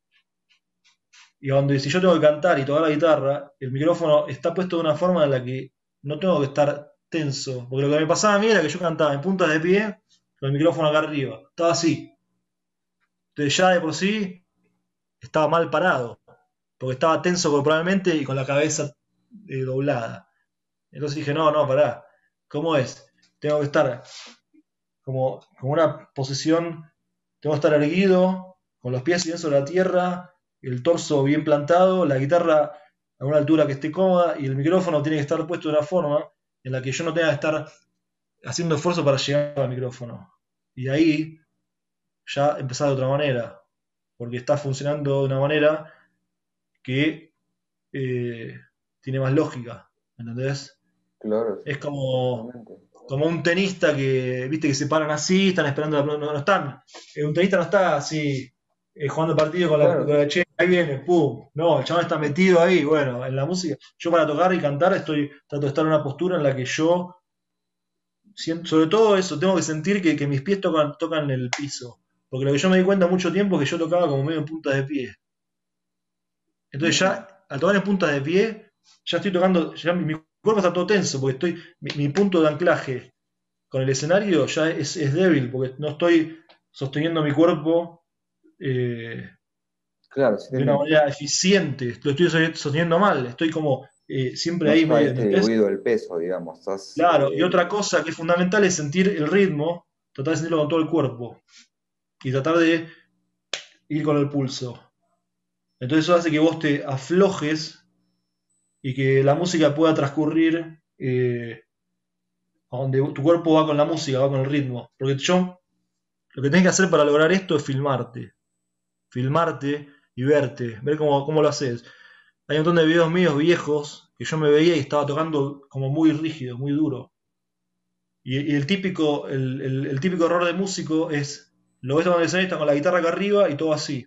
y donde si yo tengo que cantar y tocar la guitarra, el micrófono está puesto de una forma en la que no tengo que estar tenso. Porque lo que me pasaba a mí era que yo cantaba en puntas de pie con el micrófono acá arriba. Estaba así. Entonces ya de por sí estaba mal parado, porque estaba tenso corporalmente y con la cabeza eh, doblada. Entonces dije, no, no, pará, ¿cómo es? Tengo que estar como, como una posición, tengo que estar erguido, con los pies bien sobre la tierra, el torso bien plantado, la guitarra a una altura que esté cómoda y el micrófono tiene que estar puesto de una forma en la que yo no tenga que estar haciendo esfuerzo para llegar al micrófono. Y ahí ya empezar de otra manera, porque está funcionando de una manera que eh, tiene más lógica, ¿entendés? claro, Es sí, como, totalmente. como un tenista que, viste, que se paran así, están esperando la pelota, no, no están. eh, un tenista no está así, eh, jugando partido con la, Claro, con sí, la sí. che, ahí viene, pum. No, el chabón está metido ahí, bueno, en la música. Yo para tocar y cantar estoy, trato de estar en una postura en la que yo, siento, sobre todo eso, tengo que sentir que, que mis pies tocan, tocan el piso. Porque lo que yo me di cuenta mucho tiempo es que yo tocaba como medio en punta de pie. Entonces Mm, ya, al tocar en puntas de pie, ya estoy tocando, ya mi, mi cuerpo está todo tenso, porque estoy, mi, mi punto de anclaje con el escenario ya es, es débil, porque no estoy sosteniendo mi cuerpo eh, claro, sí te de una entiendo. manera eficiente, lo estoy sosteniendo mal, estoy como eh, siempre No ahí está medio, ¿entendés? distribuido el peso, digamos. Estás, Claro, y eh, otra cosa que es fundamental es sentir el ritmo, tratar de sentirlo con todo el cuerpo y tratar de ir con el pulso. Entonces eso hace que vos te aflojes y que la música pueda transcurrir eh, a donde tu cuerpo va con la música, va con el ritmo. Porque yo, lo que tenés que hacer para lograr esto es filmarte. Filmarte y verte, ver cómo, cómo lo haces. Hay un montón de videos míos viejos que yo me veía y estaba tocando como muy rígido, muy duro. Y, y el típico, el, el- el típico error de músico es, lo ves cuando el escenario está con la guitarra acá arriba y todo así.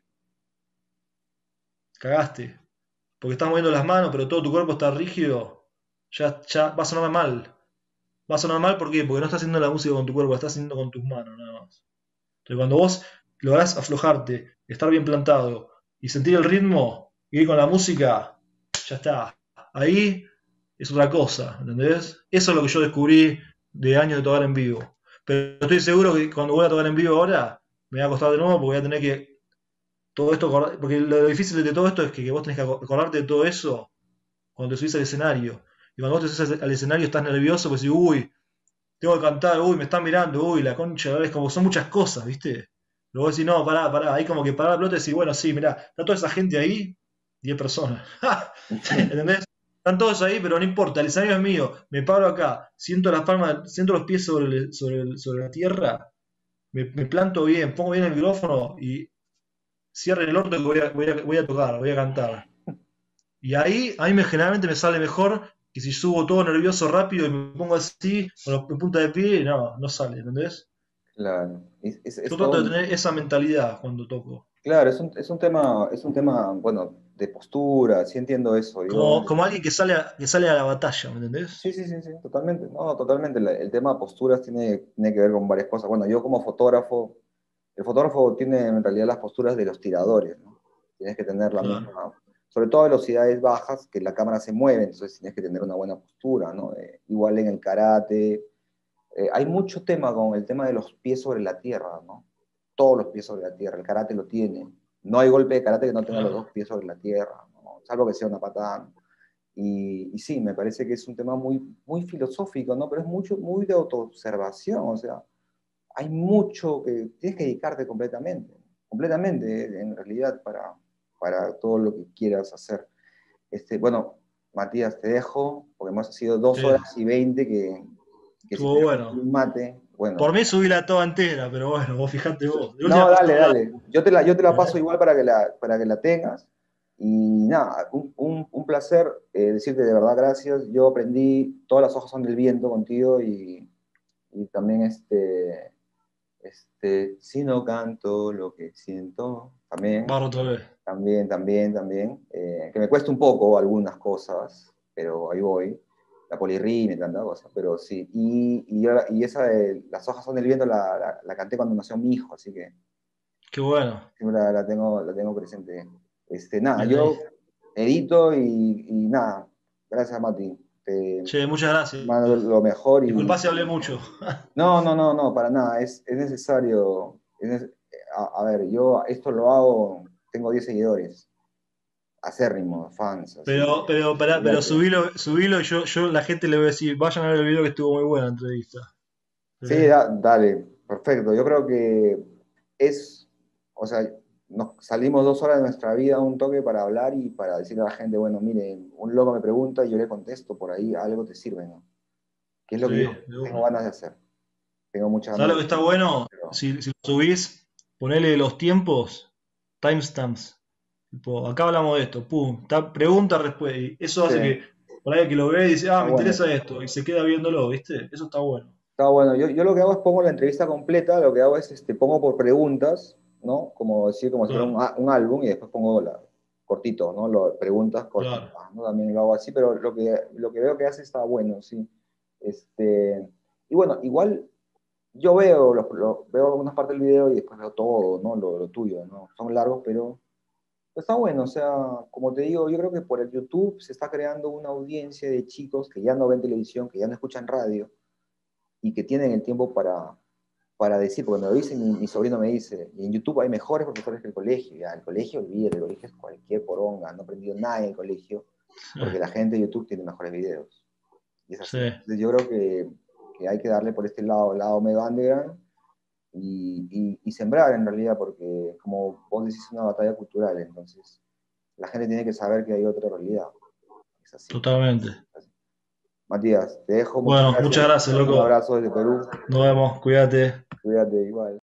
Cagaste. Porque estás moviendo las manos, pero todo tu cuerpo está rígido. Ya, ya va a sonar mal. Va a sonar mal, ¿por qué? Porque no estás haciendo la música con tu cuerpo, la estás haciendo con tus manos, nada más. Entonces, cuando vos lográs aflojarte, estar bien plantado y sentir el ritmo, y ir con la música, ya está. Ahí es otra cosa, ¿entendés? Eso es lo que yo descubrí de años de tocar en vivo. Pero estoy seguro que cuando voy a tocar en vivo ahora, me va a costar de nuevo porque voy a tener que todo esto, acordar- porque lo difícil de todo esto es que, que vos tenés que acordarte de todo eso cuando te subís al escenario. Y cuando vos te subís al al escenario estás nervioso, pues decís, uy, tengo que cantar, uy, me están mirando, uy, la concha, es como son muchas cosas, ¿viste? Luego decís, no, pará, pará, ahí como que pará la pelota y decís, bueno, sí, mirá, está toda esa gente ahí, diez personas. ¿Entendés? Están todos ahí, pero no importa, el escenario es mío, me paro acá, siento las palmas, siento los pies sobre, el- sobre, el- sobre la tierra, me, me planto bien, pongo bien el micrófono y cierro el orto que voy a, voy a, voy a tocar, voy a cantar. Y ahí, a mí me, generalmente me sale mejor que si subo todo nervioso rápido y me pongo así, con los punta de pie, no, no sale, ¿entendés? Claro, es, es, Yo es todo trato de un- tener esa mentalidad cuando toco. claro, es un, es un tema, es un tema, bueno, de postura, sí entiendo eso. Como, Yo, como alguien que sale, a, que sale a la batalla, ¿me sí, entendés? sí, sí, sí, totalmente. No, totalmente. La- El tema de posturas tiene, tiene que ver con varias cosas. Bueno, yo como fotógrafo, el fotógrafo tiene en realidad las posturas de los tiradores, ¿no? Tienes que tener la Claro. misma, sobre todo a velocidades bajas, que la cámara se mueve, entonces tienes que tener una buena postura, ¿no? Eh, igual en el karate. Eh, hay mucho tema con el tema de los pies sobre la tierra, ¿no? Todos los pies sobre la tierra. El karate lo tiene. No hay golpe de karate que no tenga los Claro. dos pies sobre la tierra, ¿no? Salvo que sea una patada. Y, y sí, me parece que es un tema muy, muy filosófico, ¿no? Pero es mucho, muy de autoobservación, o sea, hay mucho que tienes que dedicarte completamente, completamente, eh, en realidad, para, para todo lo que quieras hacer. Este, bueno, Matías, te dejo, porque hemos sido dos Sí, horas y veinte que, que si te estuvo dejo bueno. un mate, Por bueno. mí subí la toda entera, pero bueno, vos fijate vos. De última No, pasá dale, un lado. dale. Yo te la, yo te la paso ¿Eh? igual para que la, para que la tengas. Y nada, un, un, un placer eh, decirte de verdad gracias. Yo aprendí, todas las hojas son del viento contigo y, y también este, este, si no canto lo que siento, también, Barro otra vez. también, también, también. Eh, que me cuesta un poco algunas cosas, pero ahí voy. La polirrima y tanta cosa, pero sí. Y, y, yo- y esa de las hojas son del viento la, la, la canté cuando nació mi hijo, así que Qué bueno. siempre la, la tengo, la tengo presente. Este, nada, Bien ahí. yo edito y, y nada, gracias Mati, te Che, muchas gracias. mando lo mejor y Disculpá si hablé mucho. no, no, no, no, para nada, es, es necesario, es nece- a, a ver, yo esto lo hago, tengo diez seguidores, acérrimos, fans, así Pero, que pero, pará, pero olvídate. subilo, subilo y yo, yo la gente le voy a decir, vayan a ver el video que estuvo muy buena la entrevista. Sí, ¿Eh? da- dale, perfecto. Yo creo que es, o sea, nos salimos dos horas de nuestra vida un toque para hablar y para decirle a la gente, bueno, mire, un loco me pregunta y yo le contesto, por ahí algo te sirve, ¿no? Que es lo Sí, que yo de tengo una. ganas de hacer. Tengo muchas ¿Sabes ganas lo que de está hacer. bueno? Pero, Si, si lo subís, ponele los tiempos, timestamps. Tipo, acá hablamos de esto, pum, ta- pregunta, respuesta. Y eso sí, hace que por ahí que lo ve y dice, ah, está me bueno interesa eso. esto, y se queda viéndolo, ¿viste? Eso está bueno. Está bueno. Yo, yo lo que hago es pongo la entrevista completa, lo que hago es, este, pongo por preguntas, ¿no? Como decir, como si fuera un, Claro, a- un álbum y después pongo la, cortito, ¿no? Lo, preguntas claro. cortitas, ¿no? También lo hago así, pero lo que, lo que veo que hace está bueno, sí. Este, y bueno, igual yo veo, los- lo- veo algunas partes del video y después veo todo, ¿no? Lo, lo tuyo, ¿no? Son largos, pero está bueno, o sea, como te digo, yo creo que por el YouTube se está creando una audiencia de chicos que ya no ven televisión, que ya no escuchan radio y que tienen el tiempo para, para decir, porque me lo dice mi, mi sobrino, me dice, y en YouTube hay mejores profesores que el colegio, ya, el colegio, olvídate, el colegio es cualquier poronga, no he aprendido nada en el colegio, porque la gente de YouTube tiene mejores videos, y es Sí, así. Entonces yo creo que, que hay que darle por este lado, el lado medio underground, y, y- y sembrar en realidad, porque como vos decís, es una batalla cultural, entonces la gente tiene que saber que hay otra realidad. Es así. Totalmente. Matías, te dejo, muchas Bueno, muchas gracias. gracias, Un loco. abrazo desde Perú. Nos vemos, cuídate. Cuídate igual.